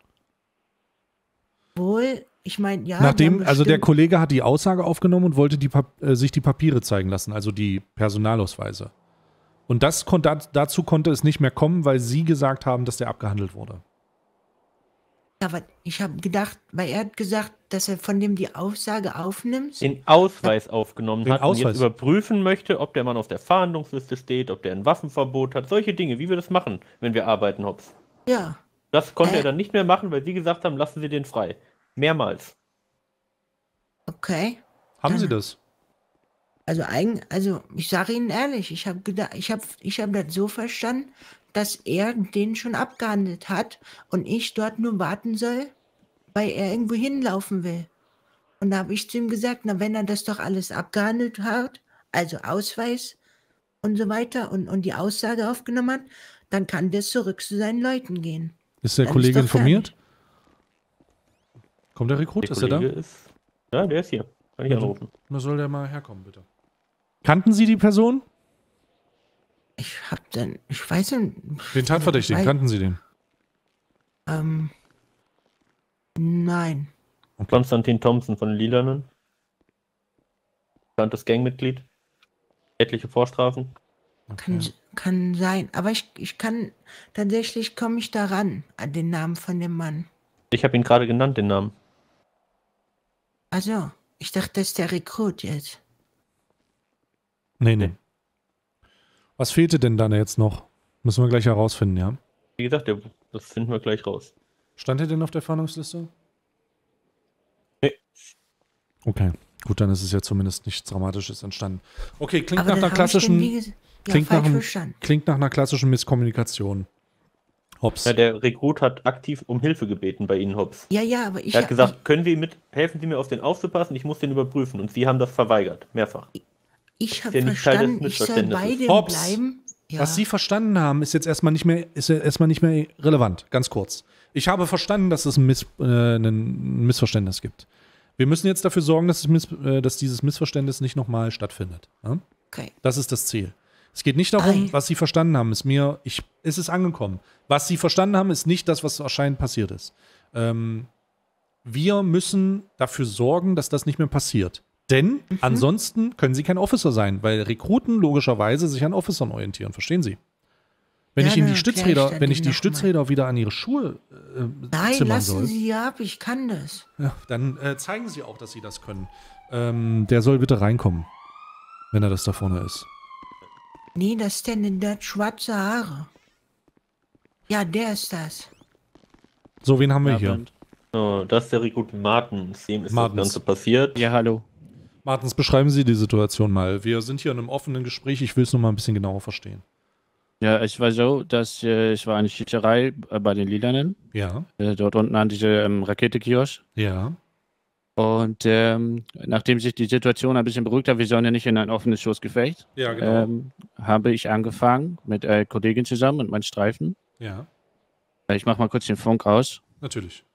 [SPEAKER 5] wohl, ich meine, ja.
[SPEAKER 1] Nachdem,
[SPEAKER 5] wir haben
[SPEAKER 1] also der
[SPEAKER 5] bestimmt-
[SPEAKER 1] Kollege hat die Aussage aufgenommen und wollte die, Pap- äh, sich die Papiere zeigen lassen, also die Personalausweise. Und das kon da, dazu konnte es nicht mehr kommen, weil Sie gesagt haben, dass der abgehandelt wurde.
[SPEAKER 5] Aber ich habe gedacht, weil er hat gesagt, dass er von dem die Aussage aufnimmt.
[SPEAKER 6] Den Ausweis aufgenommen
[SPEAKER 1] Den
[SPEAKER 6] hat und
[SPEAKER 1] Ausweis.
[SPEAKER 6] jetzt überprüfen möchte, ob der Mann auf der Fahndungsliste steht, ob der ein Waffenverbot hat. Solche Dinge, wie wir das machen, wenn wir arbeiten, Hops.
[SPEAKER 5] Ja.
[SPEAKER 6] Das konnte
[SPEAKER 5] Äh.
[SPEAKER 6] er dann nicht mehr machen, weil Sie gesagt haben, lassen Sie den frei. Mehrmals.
[SPEAKER 5] Okay.
[SPEAKER 1] Haben
[SPEAKER 5] Dann-
[SPEAKER 1] Sie das?
[SPEAKER 5] Also, eigen, also ich sage Ihnen ehrlich, ich habe gedacht, ich habe ich hab das so verstanden, dass er den schon abgehandelt hat und ich dort nur warten soll, weil er irgendwo hinlaufen will. Und da habe ich zu ihm gesagt, na, wenn er das doch alles abgehandelt hat, also Ausweis und so weiter und, und die Aussage aufgenommen hat, dann kann der zurück zu seinen Leuten gehen.
[SPEAKER 1] Ist der
[SPEAKER 5] Dann
[SPEAKER 1] Kollege
[SPEAKER 5] ist doch
[SPEAKER 1] informiert?
[SPEAKER 5] fertig.
[SPEAKER 1] Kommt der Rekrut?
[SPEAKER 6] Der
[SPEAKER 1] Ist er da?
[SPEAKER 6] Kollege ist. Ja, der ist hier. Kann ich
[SPEAKER 1] Ja,
[SPEAKER 6] anrufen.
[SPEAKER 1] Na, soll der mal herkommen, bitte. Kannten Sie die Person?
[SPEAKER 5] Ich hab dann, ich weiß nicht.
[SPEAKER 1] Den Tatverdächtigen,
[SPEAKER 5] Weil-
[SPEAKER 1] kannten Sie den?
[SPEAKER 5] Ähm, nein.
[SPEAKER 6] Konstantin Thompson von den Lilanen. Bekanntes Gangmitglied. Etliche Vorstrafen.
[SPEAKER 5] Kann,
[SPEAKER 1] Okay.
[SPEAKER 5] kann sein. Aber ich, ich kann, tatsächlich komme ich da ran, an den Namen von dem Mann.
[SPEAKER 6] Ich habe ihn gerade genannt, den Namen.
[SPEAKER 5] Also, ich dachte, das ist der Rekrut jetzt.
[SPEAKER 1] Nee, nee. Was fehlte denn dann jetzt noch? Müssen wir gleich herausfinden, ja?
[SPEAKER 6] Wie gesagt, der, das finden wir gleich raus.
[SPEAKER 1] Stand er denn auf der Fahndungsliste?
[SPEAKER 6] Nee.
[SPEAKER 1] Okay, gut, dann ist es ja zumindest nichts Dramatisches entstanden. Okay, klingt
[SPEAKER 5] Aber
[SPEAKER 1] nach
[SPEAKER 5] dann
[SPEAKER 1] einer
[SPEAKER 5] hab ich den,
[SPEAKER 1] klassischen,
[SPEAKER 5] wie ges- ja,
[SPEAKER 1] klingt nach
[SPEAKER 5] falsch
[SPEAKER 1] einem-
[SPEAKER 5] verstanden.
[SPEAKER 1] klingt nach einer klassischen Misskommunikation. Hops.
[SPEAKER 6] Ja, der Rekrut hat aktiv um Hilfe gebeten bei Ihnen, Hobbs.
[SPEAKER 5] Ja, ja, aber ich
[SPEAKER 6] Er hat
[SPEAKER 5] hab-
[SPEAKER 6] gesagt, können wir ihm mit, helfen Sie mir auf den aufzupassen, ich muss den überprüfen. Und Sie haben das verweigert, mehrfach.
[SPEAKER 5] ich habe
[SPEAKER 6] ist ja nicht Teil des
[SPEAKER 5] verstanden, ich soll bei
[SPEAKER 6] Missverständnisses.
[SPEAKER 5] dem
[SPEAKER 1] Hobbs.
[SPEAKER 5] bleiben. Ja.
[SPEAKER 1] Was Sie verstanden haben, ist jetzt erstmal nicht mehr, ist ja erstmal nicht mehr relevant. Ganz kurz. Ich habe verstanden, dass es ein, Miss, äh, ein Missverständnis gibt. Wir müssen jetzt dafür sorgen, dass, es miss, äh, dass dieses Missverständnis nicht nochmal stattfindet. Ja?
[SPEAKER 5] Okay.
[SPEAKER 1] Das ist das Ziel. Es geht nicht darum,
[SPEAKER 5] Ei.
[SPEAKER 1] was Sie verstanden haben. Ist mir, ich, ist es angekommen. Was Sie verstanden haben, ist nicht das, was anscheinend passiert ist. Ähm, wir müssen dafür sorgen, dass das nicht mehr passiert. Denn
[SPEAKER 5] Mhm.
[SPEAKER 1] ansonsten können Sie kein Officer sein, weil Rekruten logischerweise sich an Officern orientieren. Verstehen Sie? Wenn
[SPEAKER 5] Ja,
[SPEAKER 1] ich Ihnen
[SPEAKER 5] dann
[SPEAKER 1] die
[SPEAKER 5] erklär ich
[SPEAKER 1] Stützräder,
[SPEAKER 5] dann
[SPEAKER 1] wenn
[SPEAKER 5] die
[SPEAKER 1] ich die
[SPEAKER 5] noch mal.
[SPEAKER 1] Stützräder wieder an Ihre Schuhe äh,
[SPEAKER 5] Nein,
[SPEAKER 1] zimmern
[SPEAKER 5] lassen
[SPEAKER 1] soll,
[SPEAKER 5] Sie ab, ich kann das.
[SPEAKER 1] ja, dann äh, zeigen Sie auch, dass Sie das können. Ähm, der soll bitte reinkommen, wenn er das da vorne ist.
[SPEAKER 5] Nee, das ist denn der hat schwarze Haare. Ja, der ist das.
[SPEAKER 1] So, wen haben wir
[SPEAKER 8] Ja,
[SPEAKER 1] hier?
[SPEAKER 8] Bernd.
[SPEAKER 6] Oh, das ist der Rekrut Martens. Dem ist
[SPEAKER 1] Martens.
[SPEAKER 6] das Ganze passiert.
[SPEAKER 8] Ja, hallo.
[SPEAKER 1] Martens, beschreiben Sie die Situation mal. Wir sind hier in einem offenen Gespräch. Ich will es nur mal ein bisschen genauer verstehen.
[SPEAKER 8] Ja, es war so, dass äh, ich war eine Schießerei äh, bei den Lilanen,
[SPEAKER 1] Ja,
[SPEAKER 8] äh, dort unten an diese ähm, Raketekiosk.
[SPEAKER 1] ja,
[SPEAKER 8] Und ähm, nachdem sich die Situation ein bisschen beruhigt hat, wir sollen ja nicht in ein offenes Schussgefecht,
[SPEAKER 1] ja, genau.
[SPEAKER 8] ähm, habe ich angefangen mit einer Kollegin zusammen und meinen Streifen.
[SPEAKER 1] Ja,
[SPEAKER 8] Äh, Ich mache mal kurz den Funk aus.
[SPEAKER 1] natürlich.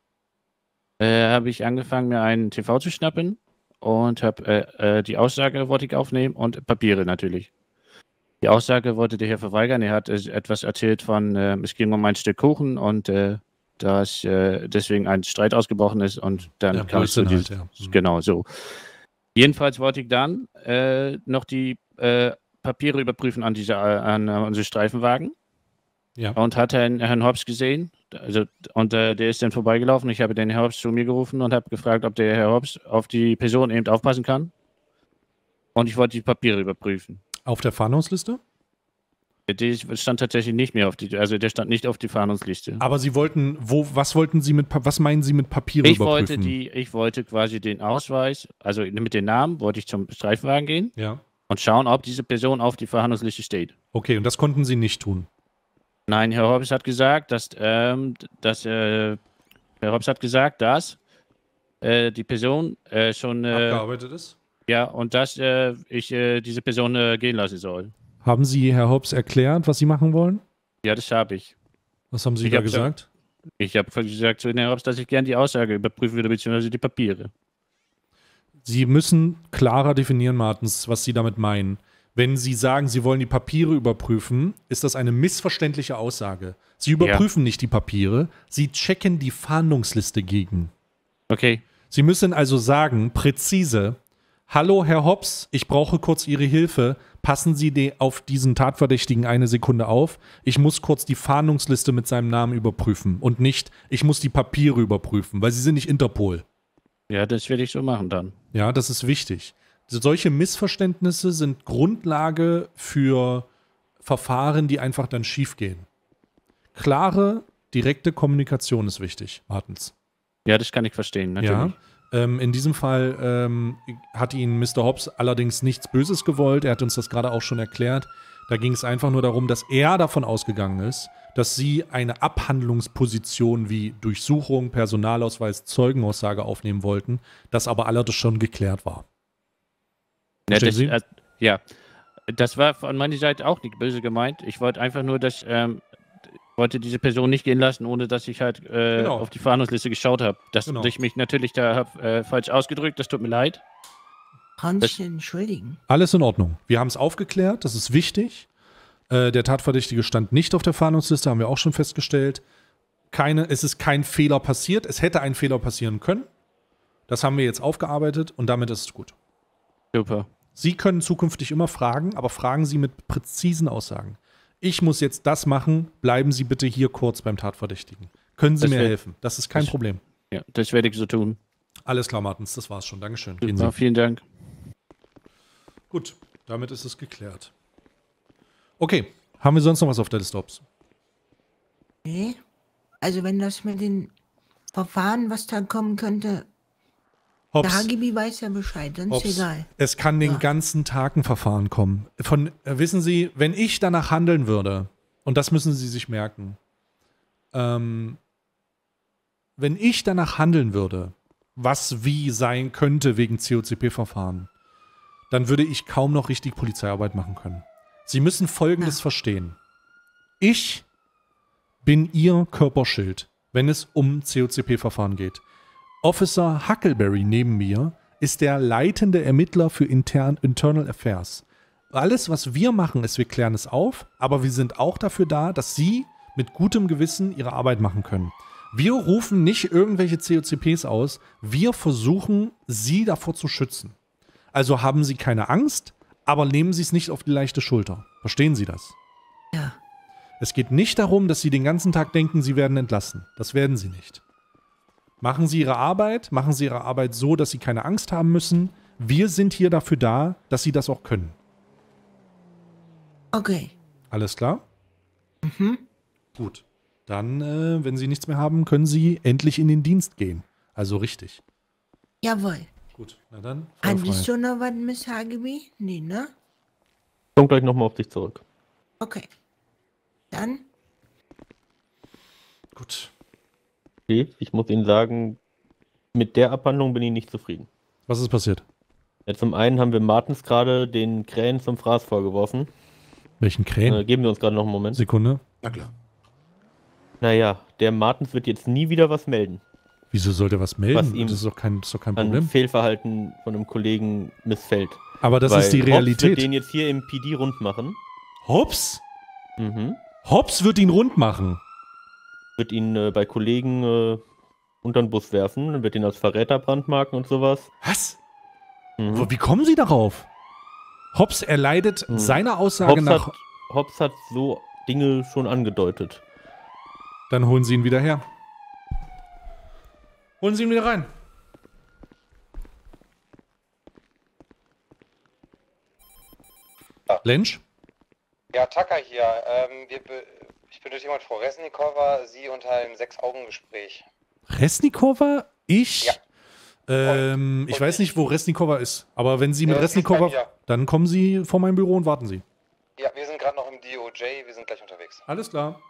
[SPEAKER 8] Äh, habe ich angefangen, mir einen T V zu schnappen und habe äh, äh, die Aussage wollte ich aufnehmen und Papiere natürlich. Die Aussage wollte der Herr verweigern. Er hat äh, etwas erzählt von, äh, es ging um ein Stück Kuchen und äh, dass äh, deswegen ein Streit ausgebrochen ist und dann
[SPEAKER 1] Ja,
[SPEAKER 8] kam es zu
[SPEAKER 1] Blödsinn
[SPEAKER 8] diesem,
[SPEAKER 1] halt, ja. Mhm.
[SPEAKER 8] genau so. Jedenfalls wollte ich dann äh, noch die äh, Papiere überprüfen an diese äh, an äh, unsere Streifenwagen
[SPEAKER 1] Ja,
[SPEAKER 8] und hatte Herrn, Herrn Hobbs gesehen. Also, und äh, der ist dann vorbeigelaufen. Ich habe den Herrn Hobbs zu mir gerufen und habe gefragt, ob der Herr Hobbs auf die Person eben aufpassen kann. Und ich wollte die Papiere überprüfen.
[SPEAKER 1] auf der Fahndungsliste?
[SPEAKER 8] Der stand tatsächlich nicht mehr auf die, also der stand nicht auf die Fahndungsliste.
[SPEAKER 1] Aber Sie wollten, wo, was wollten Sie mit, Pa- was meinen Sie mit Papiere
[SPEAKER 8] Ich
[SPEAKER 1] überprüfen?
[SPEAKER 8] wollte die, ich wollte quasi den Ausweis, also mit dem Namen wollte ich zum Streifenwagen gehen
[SPEAKER 1] Ja,
[SPEAKER 8] und schauen, ob diese Person auf die Verhandlungsliste steht.
[SPEAKER 1] okay, und das konnten Sie nicht tun.
[SPEAKER 8] Nein, Herr Hobbs hat gesagt, dass, ähm, dass äh, Herr Hobbs hat gesagt, dass äh, die Person äh, schon, äh,
[SPEAKER 1] Abgearbeitet ist?
[SPEAKER 8] ja, und dass äh, ich äh, diese Person äh, gehen lassen soll.
[SPEAKER 1] Haben Sie Herr Hobbs erklärt, was Sie machen wollen?
[SPEAKER 8] Ja, das habe ich.
[SPEAKER 1] Was haben Sie
[SPEAKER 8] Ich
[SPEAKER 1] da
[SPEAKER 8] hab so-
[SPEAKER 1] gesagt?
[SPEAKER 8] Ich habe gesagt zu Herrn Hobbs, dass ich gerne die Aussage überprüfen würde, beziehungsweise die Papiere.
[SPEAKER 1] Sie müssen klarer definieren, Martens, was Sie damit meinen. Wenn Sie sagen, Sie wollen die Papiere überprüfen, ist das eine missverständliche Aussage. Sie überprüfen nicht die Papiere, Sie checken die Fahndungsliste gegen.
[SPEAKER 8] Okay.
[SPEAKER 1] Sie müssen also sagen, präzise, hallo Herr Hobbs, ich brauche kurz Ihre Hilfe, passen Sie die auf diesen Tatverdächtigen eine Sekunde auf, ich muss kurz die Fahndungsliste mit seinem Namen überprüfen und nicht, ich muss die Papiere überprüfen, weil Sie sind nicht Interpol.
[SPEAKER 8] Ja, das werde ich so machen dann.
[SPEAKER 1] Ja, das ist wichtig. Solche Missverständnisse sind Grundlage für Verfahren, die einfach dann schiefgehen. Klare, direkte Kommunikation ist wichtig, Martens.
[SPEAKER 8] Ja, das kann ich verstehen, natürlich.
[SPEAKER 1] Ja. Ähm, in diesem Fall ähm, hat Ihnen Mister Hobbs allerdings nichts Böses gewollt. Er hat uns das gerade auch schon erklärt. Da ging es einfach nur darum, dass er davon ausgegangen ist, dass Sie eine Abhandlungsposition wie Durchsuchung, Personalausweis, Zeugenaussage aufnehmen wollten, das aber alles schon geklärt war.
[SPEAKER 8] Ja,
[SPEAKER 1] Verstehen
[SPEAKER 8] das,
[SPEAKER 1] Sie?
[SPEAKER 8] äh, ja, das war von meiner Seite auch nicht böse gemeint. Ich wollte einfach nur, dass, ähm, wollte diese Person nicht gehen lassen, ohne dass ich halt äh,
[SPEAKER 1] Genau.
[SPEAKER 8] auf die Fahndungsliste geschaut habe. Dass
[SPEAKER 1] Genau.
[SPEAKER 8] ich mich natürlich da hab, äh, falsch ausgedrückt, das tut mir leid.
[SPEAKER 5] Brauchen
[SPEAKER 8] Das-
[SPEAKER 5] sich denn entschuldigen?
[SPEAKER 1] Alles in Ordnung. Wir haben es aufgeklärt, das ist wichtig. Äh, der Tatverdächtige stand nicht auf der Fahndungsliste, haben wir auch schon festgestellt. Keine, es ist kein Fehler passiert. Es hätte ein Fehler passieren können. Das haben wir jetzt aufgearbeitet und damit ist es gut.
[SPEAKER 8] Super.
[SPEAKER 1] Sie können zukünftig immer fragen, aber fragen Sie mit präzisen Aussagen. Ich muss jetzt das machen, bleiben Sie bitte hier kurz beim Tatverdächtigen. Können Sie
[SPEAKER 8] Das
[SPEAKER 1] mir
[SPEAKER 8] wär-
[SPEAKER 1] helfen? Das ist kein
[SPEAKER 8] das-
[SPEAKER 1] Problem.
[SPEAKER 8] Ja, das werde ich so tun.
[SPEAKER 1] Alles klar, Martens, das war's schon. Dankeschön. Gehen
[SPEAKER 8] Super,
[SPEAKER 1] Sie.
[SPEAKER 8] vielen Dank.
[SPEAKER 1] Gut, damit ist es geklärt. Okay, haben wir sonst noch was auf der Liste, Ops?
[SPEAKER 5] Nee? Also wenn das mit den Verfahren, was da kommen könnte, der
[SPEAKER 1] Hops.
[SPEAKER 5] H G B weiß ja Bescheid, sonst
[SPEAKER 1] Hops.
[SPEAKER 5] egal.
[SPEAKER 1] Es kann den
[SPEAKER 5] Ja.
[SPEAKER 1] ganzen Tag ein Verfahren kommen. Von, äh, wissen Sie, wenn ich danach handeln würde, und das müssen Sie sich merken, ähm, wenn ich danach handeln würde, was wie sein könnte wegen C O C P-Verfahren, dann würde ich kaum noch richtig Polizeiarbeit machen können. Sie müssen Folgendes
[SPEAKER 5] Ja.
[SPEAKER 1] verstehen. Ich bin Ihr Körperschild, wenn es um C O C P-Verfahren geht. Officer Huckleberry neben mir ist der leitende Ermittler für intern, Internal Affairs. Alles, was wir machen, ist, wir klären es auf, aber wir sind auch dafür da, dass Sie mit gutem Gewissen Ihre Arbeit machen können. Wir rufen nicht irgendwelche C O C Ps aus, wir versuchen, Sie davor zu schützen. Also haben Sie keine Angst, aber nehmen Sie es nicht auf die leichte Schulter. Verstehen Sie das?
[SPEAKER 5] Ja.
[SPEAKER 1] Es geht nicht darum, dass Sie den ganzen Tag denken, Sie werden entlassen. Das werden Sie nicht. Machen Sie Ihre Arbeit, machen Sie Ihre Arbeit so, dass Sie keine Angst haben müssen. Wir sind hier dafür da, dass Sie das auch können.
[SPEAKER 5] Okay.
[SPEAKER 1] Alles klar?
[SPEAKER 5] Mhm.
[SPEAKER 1] Gut. Dann, äh, wenn Sie nichts mehr haben, können Sie endlich in den Dienst gehen. Also richtig.
[SPEAKER 5] Jawohl.
[SPEAKER 1] Gut, na dann. voll
[SPEAKER 5] Hattest
[SPEAKER 1] frei.
[SPEAKER 5] du noch was, Miss H G B? Nee, ne?
[SPEAKER 6] Kommt gleich nochmal auf dich zurück.
[SPEAKER 5] Okay. Dann,
[SPEAKER 1] Gut.
[SPEAKER 6] Okay, ich muss Ihnen sagen, mit der Abhandlung bin ich nicht zufrieden.
[SPEAKER 1] Was ist passiert?
[SPEAKER 6] Ja, zum einen haben wir Martens gerade den Krähen zum Fraß vorgeworfen.
[SPEAKER 1] Welchen Krähen?
[SPEAKER 6] Äh, geben Sie uns gerade noch einen Moment.
[SPEAKER 1] Sekunde.
[SPEAKER 3] Na klar.
[SPEAKER 6] Naja, der Martens wird jetzt nie wieder was melden.
[SPEAKER 1] Wieso sollte er was melden?
[SPEAKER 6] Was ihm
[SPEAKER 1] das ist doch kein, das ist doch kein
[SPEAKER 6] An
[SPEAKER 1] Problem.
[SPEAKER 6] Fehlverhalten von einem Kollegen missfällt.
[SPEAKER 1] Aber das
[SPEAKER 6] Weil
[SPEAKER 1] ist die
[SPEAKER 6] Hobbs wird
[SPEAKER 1] Realität.
[SPEAKER 6] den jetzt hier im P D rund machen.
[SPEAKER 1] Hobbs?
[SPEAKER 6] Mhm.
[SPEAKER 1] Hobbs wird ihn rund machen.
[SPEAKER 6] Wird ihn äh, bei Kollegen äh, unter den Bus werfen. Dann wird ihn als Verräter brandmarken und sowas.
[SPEAKER 1] Was?
[SPEAKER 6] Mhm.
[SPEAKER 1] Wo- Wie kommen Sie darauf? Hobbs erleidet
[SPEAKER 6] Hm.
[SPEAKER 1] seiner Aussage
[SPEAKER 6] Hobbs
[SPEAKER 1] nach.
[SPEAKER 6] hat, Hobbs hat so Dinge schon angedeutet.
[SPEAKER 1] Dann holen Sie ihn wieder her. Holen Sie ihn wieder rein. Lynch?
[SPEAKER 9] Ja, Tucker hier. Ähm, wir be ich benötige mal Frau Resnikova, Sie unter einem Sechs-Augen-Gespräch.
[SPEAKER 1] Resnikova? Ich?
[SPEAKER 9] Ja.
[SPEAKER 1] Ähm,
[SPEAKER 9] Und-
[SPEAKER 1] ich
[SPEAKER 9] und
[SPEAKER 1] weiß nicht,
[SPEAKER 9] ich-
[SPEAKER 1] wo Resnikova ist. Aber wenn Sie mit
[SPEAKER 9] Äh, sie ist
[SPEAKER 1] Resnikova.
[SPEAKER 9] bei mir.
[SPEAKER 1] Dann kommen Sie vor mein Büro und warten Sie.
[SPEAKER 9] Ja, wir sind gerade noch im D O J, wir sind gleich unterwegs.
[SPEAKER 1] Alles klar.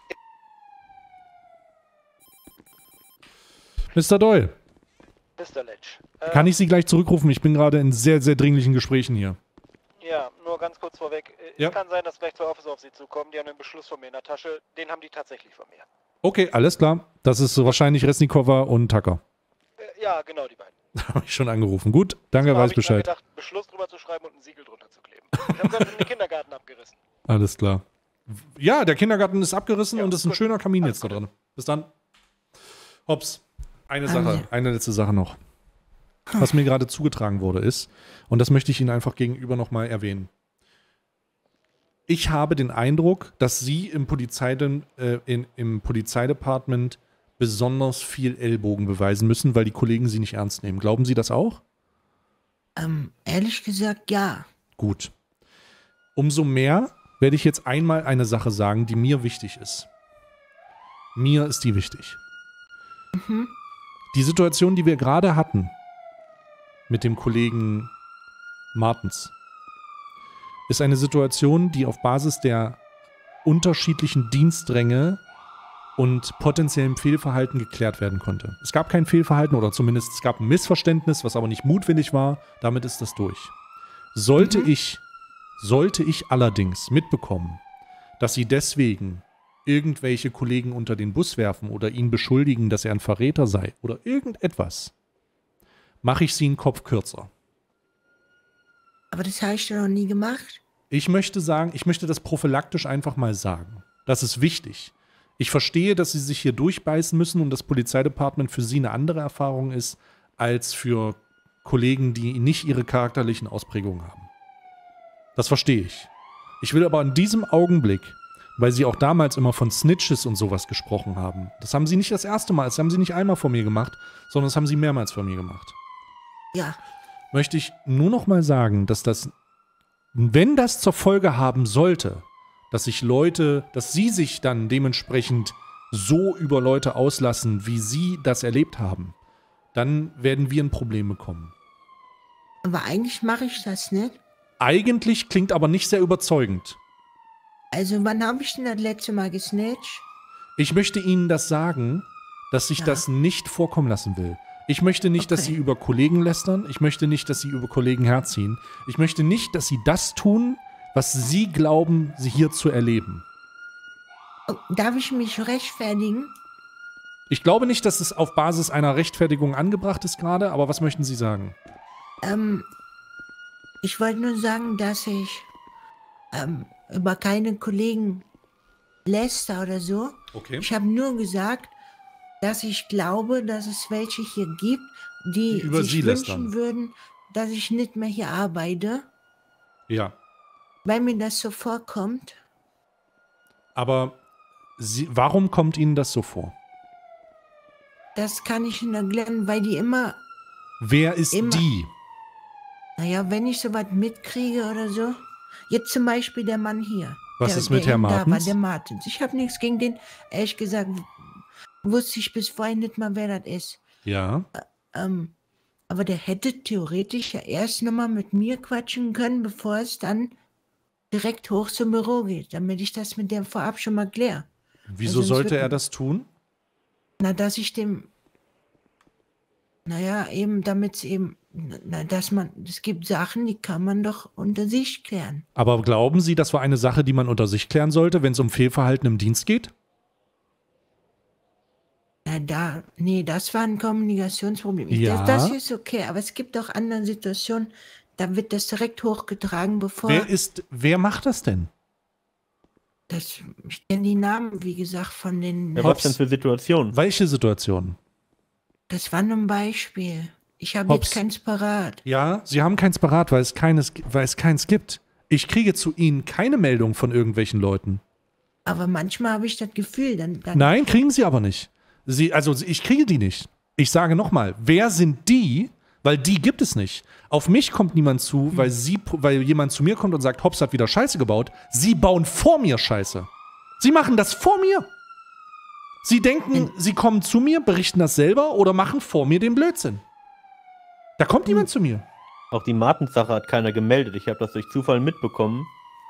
[SPEAKER 1] Mister Doyle,
[SPEAKER 10] Mister Letch. Äh,
[SPEAKER 1] kann ich Sie gleich zurückrufen? Ich bin gerade in sehr, sehr dringlichen Gesprächen hier.
[SPEAKER 10] Ja, nur ganz kurz vorweg. Äh,
[SPEAKER 1] Ja.
[SPEAKER 10] Es kann sein, dass gleich zwei Officer auf Sie zukommen. Die haben einen Beschluss von mir in der Tasche. Den haben die tatsächlich von mir.
[SPEAKER 1] Okay, alles klar. Das ist so wahrscheinlich Resnikova und Tucker.
[SPEAKER 10] Äh, ja, genau die beiden.
[SPEAKER 1] Da habe ich schon angerufen. Gut, danke,
[SPEAKER 10] Da habe
[SPEAKER 1] weiß
[SPEAKER 10] ich dran
[SPEAKER 1] Bescheid.
[SPEAKER 10] gedacht, einen Beschluss drüber zu schreiben und ein Siegel drunter zu kleben. Ich habe gerade den Kindergarten abgerissen.
[SPEAKER 1] Alles klar. Ja, der Kindergarten ist abgerissen
[SPEAKER 10] Ja,
[SPEAKER 1] und es ist ein
[SPEAKER 10] gut.
[SPEAKER 1] schöner Kamin
[SPEAKER 10] Alles
[SPEAKER 1] jetzt da
[SPEAKER 10] gut.
[SPEAKER 1] drin. Bis dann. Hops. Eine
[SPEAKER 5] Ah,
[SPEAKER 1] Sache,
[SPEAKER 5] ja.
[SPEAKER 1] eine letzte Sache noch. Was mir gerade zugetragen wurde ist, und das möchte ich Ihnen einfach gegenüber nochmal erwähnen. Ich habe den Eindruck, dass Sie im, Polizeiden, äh, in, im Polizeidepartement besonders viel Ellbogen beweisen müssen, weil die Kollegen Sie nicht ernst nehmen. Glauben Sie das auch?
[SPEAKER 5] ähm, ehrlich gesagt, ja.
[SPEAKER 1] Gut. Umso mehr werde ich jetzt einmal eine Sache sagen, die mir wichtig ist. Mir ist die wichtig.
[SPEAKER 5] Mhm.
[SPEAKER 1] Die Situation, die wir gerade hatten mit dem Kollegen Martens, ist eine Situation, die auf Basis der unterschiedlichen Dienstränge und potenziellem Fehlverhalten geklärt werden konnte. Es gab kein Fehlverhalten oder zumindest es gab ein Missverständnis, was aber nicht mutwillig war. Damit ist das durch. Sollte
[SPEAKER 5] Mhm.
[SPEAKER 1] ich, sollte ich allerdings mitbekommen, dass sie deswegen irgendwelche Kollegen unter den Bus werfen oder ihn beschuldigen, dass er ein Verräter sei oder irgendetwas, mache ich sie einen Kopf kürzer.
[SPEAKER 5] Aber das habe ich doch noch nie gemacht.
[SPEAKER 1] Ich möchte sagen, ich möchte das prophylaktisch einfach mal sagen. Das ist wichtig. Ich verstehe, dass Sie sich hier durchbeißen müssen und das Polizeidepartement für Sie eine andere Erfahrung ist, als für Kollegen, die nicht ihre charakterlichen Ausprägungen haben. Das verstehe ich. Ich will aber in diesem Augenblick, weil Sie auch damals immer von Snitches und sowas gesprochen haben, das haben Sie nicht das erste Mal, das haben Sie nicht einmal vor mir gemacht, sondern das haben Sie mehrmals vor mir gemacht.
[SPEAKER 5] Ja.
[SPEAKER 1] Möchte ich nur noch mal sagen, dass das, wenn das zur Folge haben sollte, dass sich Leute, dass Sie sich dann dementsprechend so über Leute auslassen, wie Sie das erlebt haben, dann werden wir ein Problem bekommen.
[SPEAKER 5] Aber eigentlich mache ich das nicht.
[SPEAKER 1] Eigentlich klingt aber nicht sehr überzeugend.
[SPEAKER 5] Also wann habe ich denn das letzte Mal gesnitcht?
[SPEAKER 1] Ich möchte Ihnen das sagen, dass ich
[SPEAKER 5] Ja.
[SPEAKER 1] das nicht vorkommen lassen will. Ich möchte nicht, dass
[SPEAKER 5] Okay.
[SPEAKER 1] Sie über Kollegen lästern. Ich möchte nicht, dass Sie über Kollegen herziehen. Ich möchte nicht, dass Sie das tun, was Sie glauben, Sie hier zu erleben.
[SPEAKER 5] Oh, darf ich mich rechtfertigen?
[SPEAKER 1] Ich glaube nicht, dass es auf Basis einer Rechtfertigung angebracht ist gerade, aber was möchten Sie sagen?
[SPEAKER 5] Ähm, ich wollte nur sagen, dass ich ähm, über keine Kollegen läster oder so.
[SPEAKER 1] Okay.
[SPEAKER 5] Ich habe nur gesagt, dass ich glaube, dass es welche hier gibt, die,
[SPEAKER 1] Die über
[SPEAKER 5] sich
[SPEAKER 1] Sie
[SPEAKER 5] wünschen
[SPEAKER 1] lästern.
[SPEAKER 5] würden, dass ich nicht mehr hier arbeite,
[SPEAKER 1] Ja.
[SPEAKER 5] weil mir das so vorkommt.
[SPEAKER 1] Aber Sie, warum kommt Ihnen das so vor?
[SPEAKER 5] Das kann ich Ihnen erklären, weil die immer,
[SPEAKER 1] Wer ist
[SPEAKER 5] Immer.
[SPEAKER 1] die?
[SPEAKER 5] naja, wenn ich sowas mitkriege oder so. Jetzt zum Beispiel der Mann hier.
[SPEAKER 1] Was
[SPEAKER 5] der,
[SPEAKER 1] ist mit
[SPEAKER 5] der
[SPEAKER 1] Herrn
[SPEAKER 5] eben da war,
[SPEAKER 1] Martens?
[SPEAKER 5] der Martens. Ich habe nichts gegen den. Ehrlich gesagt, wusste ich bis vorhin nicht mal, wer das ist.
[SPEAKER 1] Ja.
[SPEAKER 5] Ähm, aber der hätte theoretisch ja erst nochmal mit mir quatschen können, bevor es dann direkt hoch zum Büro geht, damit ich das mit dem vorab schon mal kläre.
[SPEAKER 1] Wieso
[SPEAKER 5] sonst
[SPEAKER 1] sollte
[SPEAKER 5] wird-
[SPEAKER 1] er das tun?
[SPEAKER 5] Na, dass ich dem, naja, eben, damit es eben, na, dass man, es gibt Sachen, die kann man doch unter sich klären.
[SPEAKER 1] Aber glauben Sie, das war eine Sache, die man unter sich klären sollte, wenn es um Fehlverhalten im Dienst geht?
[SPEAKER 5] Na, da, nee, das war ein Kommunikationsproblem. Ich,
[SPEAKER 1] Ja.
[SPEAKER 5] das, das ist okay, aber es gibt auch andere Situationen, da wird das direkt hochgetragen, bevor
[SPEAKER 1] Wer ist, wer macht das denn?
[SPEAKER 5] das, ich kenne die Namen, wie gesagt, von den,
[SPEAKER 6] Ja, was denn für Situationen?
[SPEAKER 1] Welche Situation?
[SPEAKER 5] das war nur ein Beispiel. Ich habe
[SPEAKER 1] Hops.
[SPEAKER 5] jetzt keins parat.
[SPEAKER 1] Ja, Sie haben keins parat, weil es keines, weil es keins gibt. Ich kriege zu Ihnen keine Meldung von irgendwelchen Leuten.
[SPEAKER 5] Aber manchmal habe ich das Gefühl, dann, dann
[SPEAKER 1] Nein, kriegen Sie aber nicht. Sie, also ich kriege die nicht. Ich sage nochmal, wer sind die? Weil die gibt es nicht. Auf mich kommt niemand zu, weil sie, weil jemand zu mir kommt und sagt, Hobbs hat wieder Scheiße gebaut. Sie bauen vor mir Scheiße. Sie machen das vor mir. Sie denken, sie kommen zu mir, berichten das selber oder machen vor mir den Blödsinn. Da kommt niemand zu mir.
[SPEAKER 6] Auch die Martens-Sache hat keiner gemeldet. Ich habe das durch Zufall mitbekommen.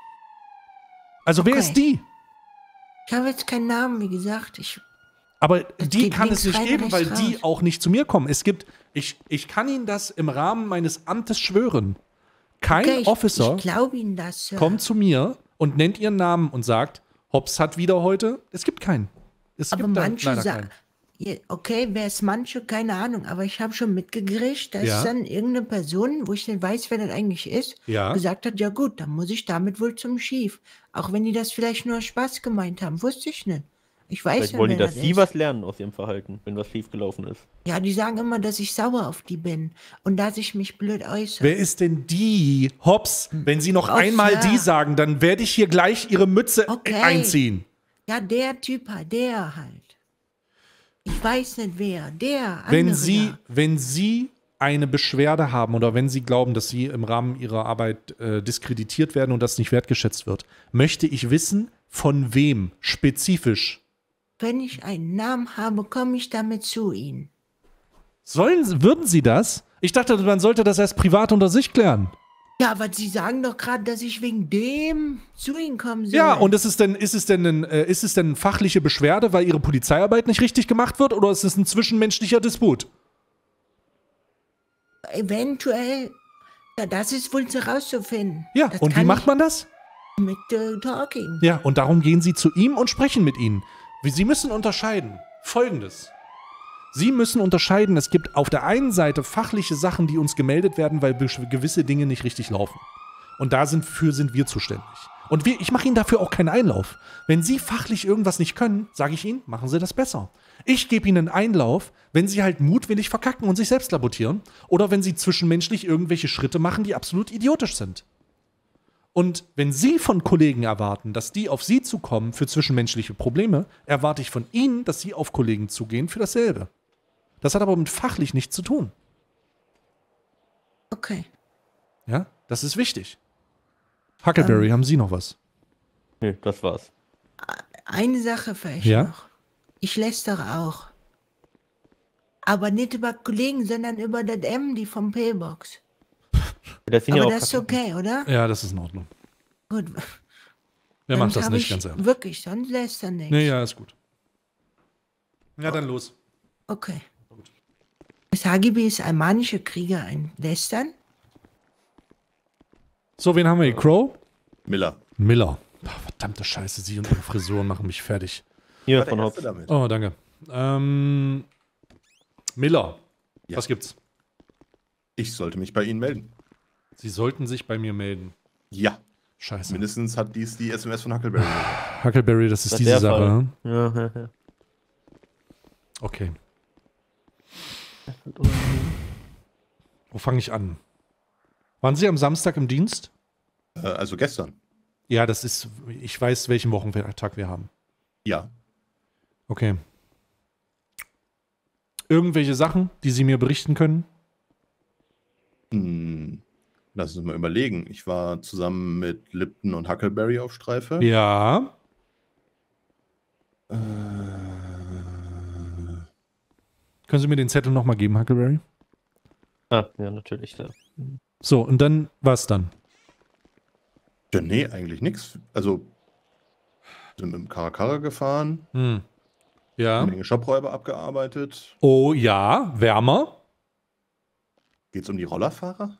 [SPEAKER 1] Also wer
[SPEAKER 5] Okay.
[SPEAKER 1] ist die?
[SPEAKER 5] ich habe jetzt keinen Namen, wie gesagt. Ich,
[SPEAKER 1] Aber
[SPEAKER 5] Es
[SPEAKER 1] die
[SPEAKER 5] geht
[SPEAKER 1] kann es
[SPEAKER 5] links
[SPEAKER 1] nicht
[SPEAKER 5] rein,
[SPEAKER 1] geben, weil
[SPEAKER 5] rechts
[SPEAKER 1] die
[SPEAKER 5] raus.
[SPEAKER 1] auch nicht zu mir kommen. Es gibt, ich, ich kann Ihnen das im Rahmen meines Amtes schwören. Kein
[SPEAKER 5] okay, ich,
[SPEAKER 1] Officer
[SPEAKER 5] ich glaube Ihnen das, Sir.
[SPEAKER 1] kommt zu mir und nennt ihren Namen und sagt, Hobbs hat wieder heute. Es gibt keinen. Es
[SPEAKER 5] aber
[SPEAKER 1] gibt da
[SPEAKER 5] manche
[SPEAKER 1] leider
[SPEAKER 5] sagen,
[SPEAKER 1] keinen.
[SPEAKER 5] ja, okay, wer ist manche, keine Ahnung, aber ich habe schon mitgekriegt, dass
[SPEAKER 1] Ja.
[SPEAKER 5] dann irgendeine Person, wo ich nicht weiß, wer das eigentlich ist,
[SPEAKER 1] Ja.
[SPEAKER 5] gesagt hat, ja gut, dann muss ich damit wohl zum Schief. Auch wenn die das vielleicht nur Spaß gemeint haben, wusste ich nicht. Ich weiß
[SPEAKER 6] Vielleicht
[SPEAKER 5] ja,
[SPEAKER 6] wollen die,
[SPEAKER 5] wer
[SPEAKER 6] dass
[SPEAKER 5] das
[SPEAKER 6] sie
[SPEAKER 5] ist.
[SPEAKER 6] was lernen aus ihrem Verhalten, wenn was schief gelaufen ist.
[SPEAKER 5] Ja, die sagen immer, dass ich sauer auf die bin und dass ich mich blöd äußere.
[SPEAKER 1] Wer ist denn die? Hobbs, wenn Sie noch
[SPEAKER 5] Hobbs,
[SPEAKER 1] einmal
[SPEAKER 5] ja.
[SPEAKER 1] die sagen, dann werde ich hier gleich Ihre Mütze
[SPEAKER 5] Okay.
[SPEAKER 1] einziehen.
[SPEAKER 5] Ja, der Typ halt, der halt. Ich weiß nicht wer, der andere
[SPEAKER 1] Wenn Sie,
[SPEAKER 5] da.
[SPEAKER 1] wenn Sie eine Beschwerde haben oder wenn Sie glauben, dass Sie im Rahmen Ihrer Arbeit äh, diskreditiert werden und das nicht wertgeschätzt wird, möchte ich wissen, von wem spezifisch.
[SPEAKER 5] Wenn ich einen Namen habe, komme ich damit zu Ihnen.
[SPEAKER 1] Sollen, Sie- würden Sie das? Ich dachte, man sollte das erst privat unter sich klären.
[SPEAKER 5] Ja, aber Sie sagen doch gerade, dass ich wegen dem zu Ihnen kommen soll.
[SPEAKER 1] Ja, und ist es denn, ist es denn, ein, äh, ist es denn eine fachliche Beschwerde, weil Ihre Polizeiarbeit nicht richtig gemacht wird, oder ist es ein zwischenmenschlicher Disput?
[SPEAKER 5] Eventuell, ja, das ist wohl herauszufinden.
[SPEAKER 1] Ja,
[SPEAKER 5] Das
[SPEAKER 1] und wie
[SPEAKER 5] kann
[SPEAKER 1] macht
[SPEAKER 5] ich-
[SPEAKER 1] man das?
[SPEAKER 5] Mit äh, Talking.
[SPEAKER 1] Ja, und darum gehen Sie zu ihm und sprechen mit Ihnen. Wie- Sie müssen unterscheiden. Folgendes. Sie müssen unterscheiden, es gibt auf der einen Seite fachliche Sachen, die uns gemeldet werden, weil besch- gewisse Dinge nicht richtig laufen. Und da sind, für sind wir zuständig. Und wir, ich mache Ihnen dafür auch keinen Einlauf. Wenn Sie fachlich irgendwas nicht können, sage ich Ihnen, machen Sie das besser. Ich gebe Ihnen einen Einlauf, wenn Sie halt mutwillig verkacken und sich selbst sabotieren oder wenn Sie zwischenmenschlich irgendwelche Schritte machen, die absolut idiotisch sind. Und wenn Sie von Kollegen erwarten, dass die auf Sie zukommen für zwischenmenschliche Probleme, erwarte ich von Ihnen, dass Sie auf Kollegen zugehen für dasselbe. Das hat aber mit fachlich nichts zu tun.
[SPEAKER 5] Okay.
[SPEAKER 1] Ja, das ist wichtig. Huckleberry,
[SPEAKER 5] Ähm.
[SPEAKER 1] haben Sie noch was?
[SPEAKER 6] Nee, das war's.
[SPEAKER 5] Eine Sache vielleicht
[SPEAKER 1] Ja?
[SPEAKER 5] noch. Ich lästere auch. Aber nicht über Kollegen, sondern über das M, die vom Pillbox.
[SPEAKER 6] Das sind ja
[SPEAKER 5] Aber
[SPEAKER 6] auch
[SPEAKER 5] das ist okay, oder?
[SPEAKER 1] Ja, das ist in Ordnung.
[SPEAKER 5] Gut.
[SPEAKER 1] Wer macht
[SPEAKER 5] Sonst
[SPEAKER 1] das
[SPEAKER 5] hab
[SPEAKER 1] nicht,
[SPEAKER 5] ich
[SPEAKER 1] ganz ehrlich?
[SPEAKER 5] Wirklich, sonst lässt er nichts.
[SPEAKER 1] Nee, ja, ist gut. Ja, dann los.
[SPEAKER 5] Okay. Das Hagibi ist almanische Krieger, ein Lästern.
[SPEAKER 1] So, wen haben wir hier? Crow?
[SPEAKER 11] Miller.
[SPEAKER 1] Miller. Ach, verdammte Scheiße, Sie und Ihre Frisuren machen mich fertig.
[SPEAKER 6] Hier
[SPEAKER 11] War der
[SPEAKER 6] von
[SPEAKER 11] Erste
[SPEAKER 6] Hobbs.
[SPEAKER 11] damit.
[SPEAKER 1] Oh, danke. Ähm, Miller,
[SPEAKER 11] Ja.
[SPEAKER 1] was gibt's?
[SPEAKER 11] Ich sollte mich bei Ihnen melden.
[SPEAKER 1] Sie sollten sich bei mir melden.
[SPEAKER 11] Ja.
[SPEAKER 1] Scheiße.
[SPEAKER 11] Mindestens hat dies die S M S von Huckleberry.
[SPEAKER 1] Huckleberry, das ist
[SPEAKER 6] Das
[SPEAKER 1] diese
[SPEAKER 6] der
[SPEAKER 1] Sache.
[SPEAKER 6] Fall.
[SPEAKER 1] ne?
[SPEAKER 6] Ja, ja, ja.
[SPEAKER 1] Okay. Wo fange ich an? Waren Sie am Samstag im Dienst?
[SPEAKER 11] äh, also gestern.
[SPEAKER 1] Ja, das ist, ich weiß, welchen Wochentag wir haben.
[SPEAKER 11] Ja.
[SPEAKER 1] Okay. Irgendwelche Sachen, die Sie mir berichten können?
[SPEAKER 11] Hm. Lass uns mal überlegen. Ich war zusammen mit Lipton und Huckleberry auf Streife.
[SPEAKER 1] Ja.
[SPEAKER 11] Äh,
[SPEAKER 1] Können Sie mir den Zettel nochmal geben, Huckleberry?
[SPEAKER 6] Ah, ja, natürlich. Ja.
[SPEAKER 1] So, und dann, was dann?
[SPEAKER 11] ja, nee, eigentlich nichts. Also, sind mit dem Karakara gefahren,
[SPEAKER 1] Hm. Ja.
[SPEAKER 11] eine Menge Shopräuber abgearbeitet.
[SPEAKER 1] Oh ja, wärmer.
[SPEAKER 11] Geht's um die Rollerfahrer?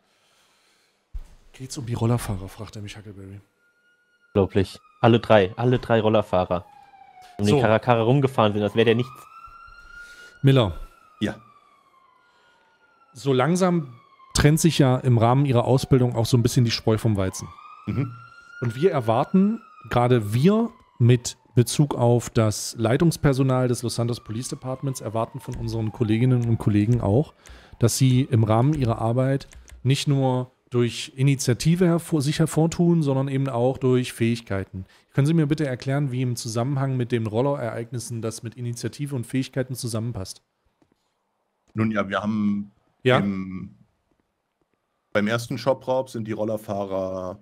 [SPEAKER 1] Geht's um die Rollerfahrer, fragt er mich Huckleberry.
[SPEAKER 6] Unglaublich. Alle drei, alle drei Rollerfahrer. Um
[SPEAKER 1] So.
[SPEAKER 6] den Karakara rumgefahren sind, als wäre der nichts.
[SPEAKER 1] Miller,
[SPEAKER 11] Ja.
[SPEAKER 1] so langsam trennt sich ja im Rahmen Ihrer Ausbildung auch so ein bisschen die Spreu vom Weizen.
[SPEAKER 11] Mhm.
[SPEAKER 1] Und wir erwarten, gerade wir mit Bezug auf das Leitungspersonal des Los Santos Police Departments, erwarten von unseren Kolleginnen und Kollegen auch, dass sie im Rahmen ihrer Arbeit nicht nur durch Initiative hervor, sich hervortun, sondern eben auch durch Fähigkeiten. Können Sie mir bitte erklären, wie im Zusammenhang mit den Rollerereignissen das mit Initiative und Fähigkeiten zusammenpasst?
[SPEAKER 11] Nun ja, wir haben
[SPEAKER 1] Ja?
[SPEAKER 11] im, beim ersten Shopraub sind die Rollerfahrer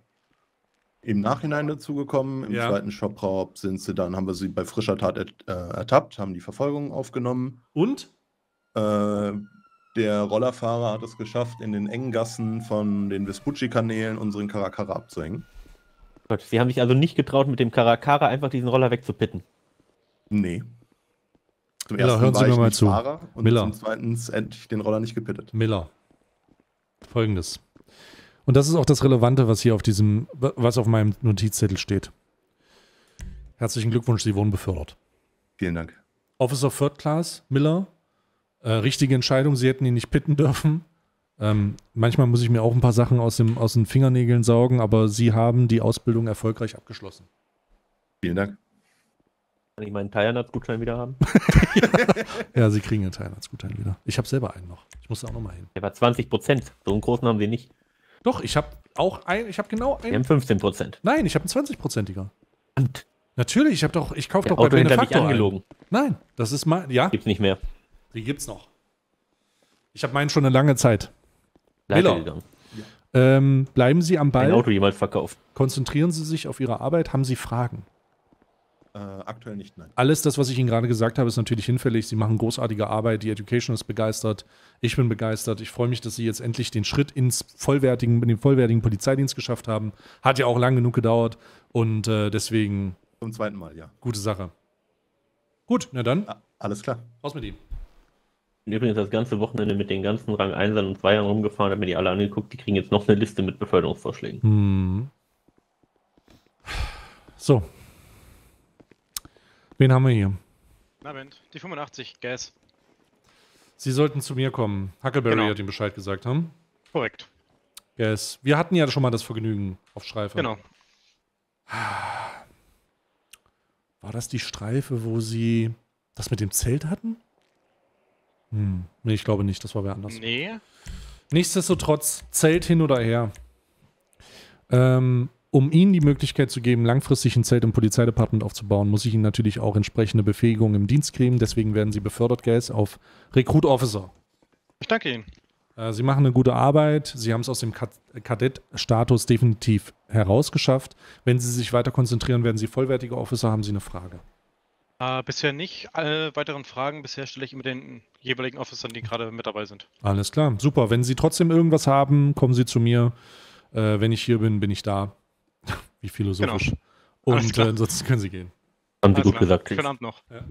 [SPEAKER 11] im Nachhinein dazugekommen. Im
[SPEAKER 1] Ja.
[SPEAKER 11] zweiten Shopraub sind sie dann, haben wir sie bei frischer Tat et, äh, ertappt, haben die Verfolgung aufgenommen.
[SPEAKER 1] Und?
[SPEAKER 11] Äh, der Rollerfahrer hat es geschafft, in den engen Gassen von den Vespucci-Kanälen unseren Karakara abzuhängen.
[SPEAKER 6] Gott, sie haben sich also nicht getraut, mit dem Karakara einfach diesen Roller wegzupitten.
[SPEAKER 11] Nee. Zum
[SPEAKER 1] Miller,
[SPEAKER 11] ersten
[SPEAKER 1] hören Sie
[SPEAKER 11] war
[SPEAKER 1] mir
[SPEAKER 11] ich
[SPEAKER 1] mal
[SPEAKER 11] nicht
[SPEAKER 1] zu.
[SPEAKER 11] Fahrer und
[SPEAKER 1] Miller.
[SPEAKER 11] zum zweiten endlich den Roller nicht gepittet.
[SPEAKER 1] Miller. Folgendes. Und das ist auch das Relevante, was hier auf diesem, was auf meinem Notizzettel steht. Herzlichen Glückwunsch, Sie wurden befördert.
[SPEAKER 11] Vielen Dank.
[SPEAKER 1] Officer Third Class, Miller. Äh, richtige Entscheidung, Sie hätten ihn nicht pitten dürfen. Ähm, manchmal muss ich mir auch ein paar Sachen aus, dem, aus den Fingernägeln saugen, aber Sie haben die Ausbildung erfolgreich abgeschlossen.
[SPEAKER 11] Vielen Dank.
[SPEAKER 6] Kann ich meinen Teilernatzgutschein wieder haben?
[SPEAKER 1] Ja, Sie kriegen Ihren Teilheitsgutschein wieder. Ich habe selber einen noch. Ich muss da auch noch mal hin.
[SPEAKER 6] Der war zwanzig Prozent. So einen großen haben sie nicht.
[SPEAKER 1] Doch, ich habe auch ein, ich habe genau
[SPEAKER 6] Wir haben
[SPEAKER 1] einen.
[SPEAKER 6] fünfzehn Prozent.
[SPEAKER 1] Nein, ich habe einen zwanzig-prozentiger. Natürlich, ich habe doch, ich kaufe
[SPEAKER 6] Der
[SPEAKER 1] doch bei
[SPEAKER 6] Autohändler hat mich
[SPEAKER 1] Benefactor ein.
[SPEAKER 6] angelogen.
[SPEAKER 1] Nein, das ist mein, ja,
[SPEAKER 6] Gibt's nicht mehr.
[SPEAKER 1] die gibt's noch. Ich habe meinen schon eine lange Zeit.
[SPEAKER 6] Pleite
[SPEAKER 1] Miller.
[SPEAKER 6] gegangen.
[SPEAKER 1] Ähm, bleiben Sie am
[SPEAKER 6] Ein
[SPEAKER 1] Ball,
[SPEAKER 6] Auto jemals verkauft.
[SPEAKER 1] konzentrieren Sie sich auf Ihre Arbeit, haben Sie Fragen?
[SPEAKER 11] Äh, aktuell nicht, nein.
[SPEAKER 1] Alles das, was ich Ihnen gerade gesagt habe, ist natürlich hinfällig. Sie machen großartige Arbeit, die Education ist begeistert, ich bin begeistert. Ich freue mich, dass Sie jetzt endlich den Schritt ins vollwertigen, in den vollwertigen Polizeidienst geschafft haben. Hat ja auch lang genug gedauert und äh, deswegen
[SPEAKER 11] Zum zweiten Mal, ja.
[SPEAKER 1] gute Sache. Gut, na dann,
[SPEAKER 11] Ah, alles klar.
[SPEAKER 1] raus mit ihm.
[SPEAKER 6] Ich bin übrigens das ganze Wochenende mit den ganzen Rang Einsern und Zweiern rumgefahren, habe mir die alle angeguckt. Die kriegen jetzt noch eine Liste mit Beförderungsvorschlägen.
[SPEAKER 1] Hm. So. Wen haben wir hier?
[SPEAKER 12] Abend. Die fünfundachtzig, Gas.
[SPEAKER 1] Sie sollten zu mir kommen. Huckleberry
[SPEAKER 12] Genau.
[SPEAKER 1] hat ihm Bescheid gesagt, haben?
[SPEAKER 12] Korrekt.
[SPEAKER 1] Gas. Wir hatten ja schon mal das Vergnügen auf Streife.
[SPEAKER 12] Genau.
[SPEAKER 1] War das die Streife, wo sie das mit dem Zelt hatten? Hm. Nee, ich glaube nicht. Das war wer anders.
[SPEAKER 12] Nee.
[SPEAKER 1] Nichtsdestotrotz, Zelt hin oder her. Ähm, um Ihnen die Möglichkeit zu geben, langfristig ein Zelt im Polizeidepartement aufzubauen, muss ich Ihnen natürlich auch entsprechende Befähigungen im Dienst geben. Deswegen werden Sie befördert, Gas, auf Recruit Officer.
[SPEAKER 12] Ich danke Ihnen.
[SPEAKER 1] Äh, Sie machen eine gute Arbeit. Sie haben es aus dem Kad- Kadett-Status definitiv herausgeschafft. Wenn Sie sich weiter konzentrieren, werden Sie vollwertige Officer. Haben Sie eine Frage?
[SPEAKER 12] Äh, bisher nicht. Alle weiteren Fragen bisher stelle ich immer den jeweiligen Officern, die gerade mit dabei sind.
[SPEAKER 1] Alles klar, super. Wenn Sie trotzdem irgendwas haben, kommen Sie zu mir. Äh, wenn ich hier bin, bin ich da. Wie philosophisch.
[SPEAKER 12] Genau. Alles
[SPEAKER 1] Und
[SPEAKER 12] klar.
[SPEAKER 1] äh, ansonsten können Sie gehen.
[SPEAKER 6] Haben Sie
[SPEAKER 12] Alles
[SPEAKER 6] gut
[SPEAKER 12] klar.
[SPEAKER 6] gesagt.
[SPEAKER 12] Schönen Abend noch.
[SPEAKER 1] Ja.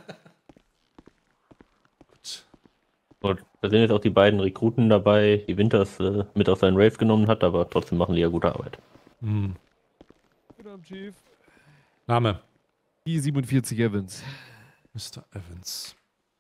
[SPEAKER 1] Gut.
[SPEAKER 6] Und da sind jetzt auch die beiden Rekruten dabei, die Winters äh, mit auf seinen Rave genommen hat, aber trotzdem machen die ja gute Arbeit.
[SPEAKER 1] Hm.
[SPEAKER 13] Guten Abend, Chief.
[SPEAKER 1] Name?
[SPEAKER 13] I siebenundvierzig Evans.
[SPEAKER 1] Mister Evans.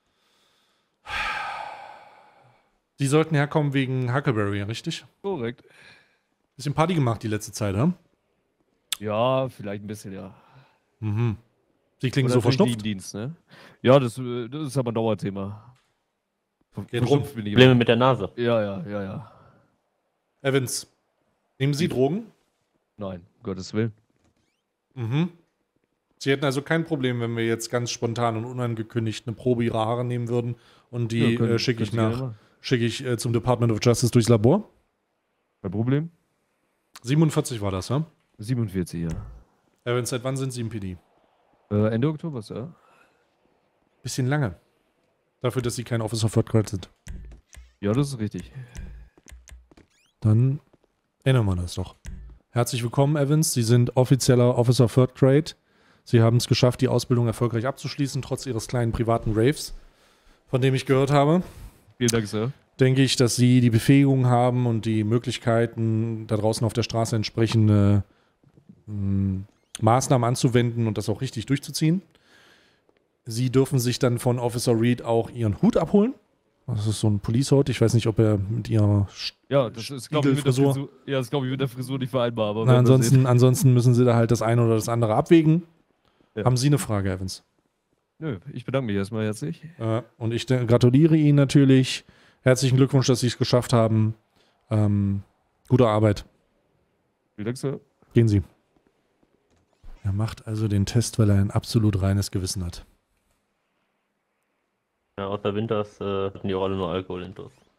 [SPEAKER 1] Sie sollten herkommen wegen Huckleberry, richtig?
[SPEAKER 13] Korrekt.
[SPEAKER 1] Bisschen Party gemacht die letzte Zeit, hm?
[SPEAKER 13] Ja, vielleicht ein bisschen, ja.
[SPEAKER 1] Mhm. Sie klingen
[SPEAKER 13] Oder
[SPEAKER 1] so
[SPEAKER 13] durch
[SPEAKER 1] verstopft.
[SPEAKER 13] den Dienst, ne? Ja, das, äh, das ist aber ein Dauerthema. Ver-
[SPEAKER 1] Geht rum.
[SPEAKER 13] verschnupft bin ich
[SPEAKER 6] Probleme
[SPEAKER 13] immer.
[SPEAKER 6] mit der Nase.
[SPEAKER 13] Ja, ja, ja, ja.
[SPEAKER 1] Evans, nehmen Sie Drogen?
[SPEAKER 13] Nein, um Gottes Willen.
[SPEAKER 1] Mhm. Sie hätten also kein Problem, wenn wir jetzt ganz spontan und unangekündigt eine Probe Ihrer Haare nehmen würden und die
[SPEAKER 13] Ja, können-
[SPEAKER 1] äh, schicke ich
[SPEAKER 13] können Sie gerne
[SPEAKER 1] nach,
[SPEAKER 13] machen.
[SPEAKER 1] schicke ich äh, zum Department of Justice durchs Labor?
[SPEAKER 13] Kein Problem.
[SPEAKER 1] siebenundvierzig war das, ja?
[SPEAKER 13] siebenundvierzig, ja.
[SPEAKER 1] Evans, seit wann sind Sie im P D?
[SPEAKER 13] Äh, Ende Oktober, Sir.
[SPEAKER 1] Bisschen lange. Dafür, dass Sie kein Officer Third Grade sind.
[SPEAKER 13] Ja, das ist richtig.
[SPEAKER 1] Dann ändern wir das doch. Herzlich willkommen, Evans. Sie sind offizieller Officer Third Grade. Sie haben es geschafft, die Ausbildung erfolgreich abzuschließen, trotz Ihres kleinen privaten Raves, von dem ich gehört habe.
[SPEAKER 13] Vielen Dank, Sir.
[SPEAKER 1] Denke ich, dass Sie die Befähigung haben und die Möglichkeiten, da draußen auf der Straße entsprechende mh, Maßnahmen anzuwenden und das auch richtig durchzuziehen. Sie dürfen sich dann von Officer Reed auch Ihren Hut abholen. Das ist so ein Police-Hut. Ich weiß nicht, ob er mit Ihrer
[SPEAKER 13] Ja, das ist, glaube ich, mit der
[SPEAKER 1] Spiegelfrisur-
[SPEAKER 13] Frisur, ja, das glaube ich, mit der Frisur nicht vereinbar. Aber
[SPEAKER 1] Na,
[SPEAKER 13] werden wir
[SPEAKER 1] ansonsten,
[SPEAKER 13] sehen.
[SPEAKER 1] ansonsten müssen Sie da halt das eine oder das andere abwägen.
[SPEAKER 13] Ja.
[SPEAKER 1] Haben Sie eine Frage, Evans?
[SPEAKER 13] Nö, ich bedanke mich erstmal herzlich.
[SPEAKER 1] Äh, und ich de- gratuliere Ihnen natürlich. Herzlichen Glückwunsch, dass Sie es geschafft haben. Ähm, gute Arbeit.
[SPEAKER 13] Vielen Dank, Sir.
[SPEAKER 1] Gehen Sie. Er macht also den Test, weil er ein absolut reines Gewissen hat.
[SPEAKER 6] Ja, außer Winters äh, hatten die auch alle nur Alkohol intus.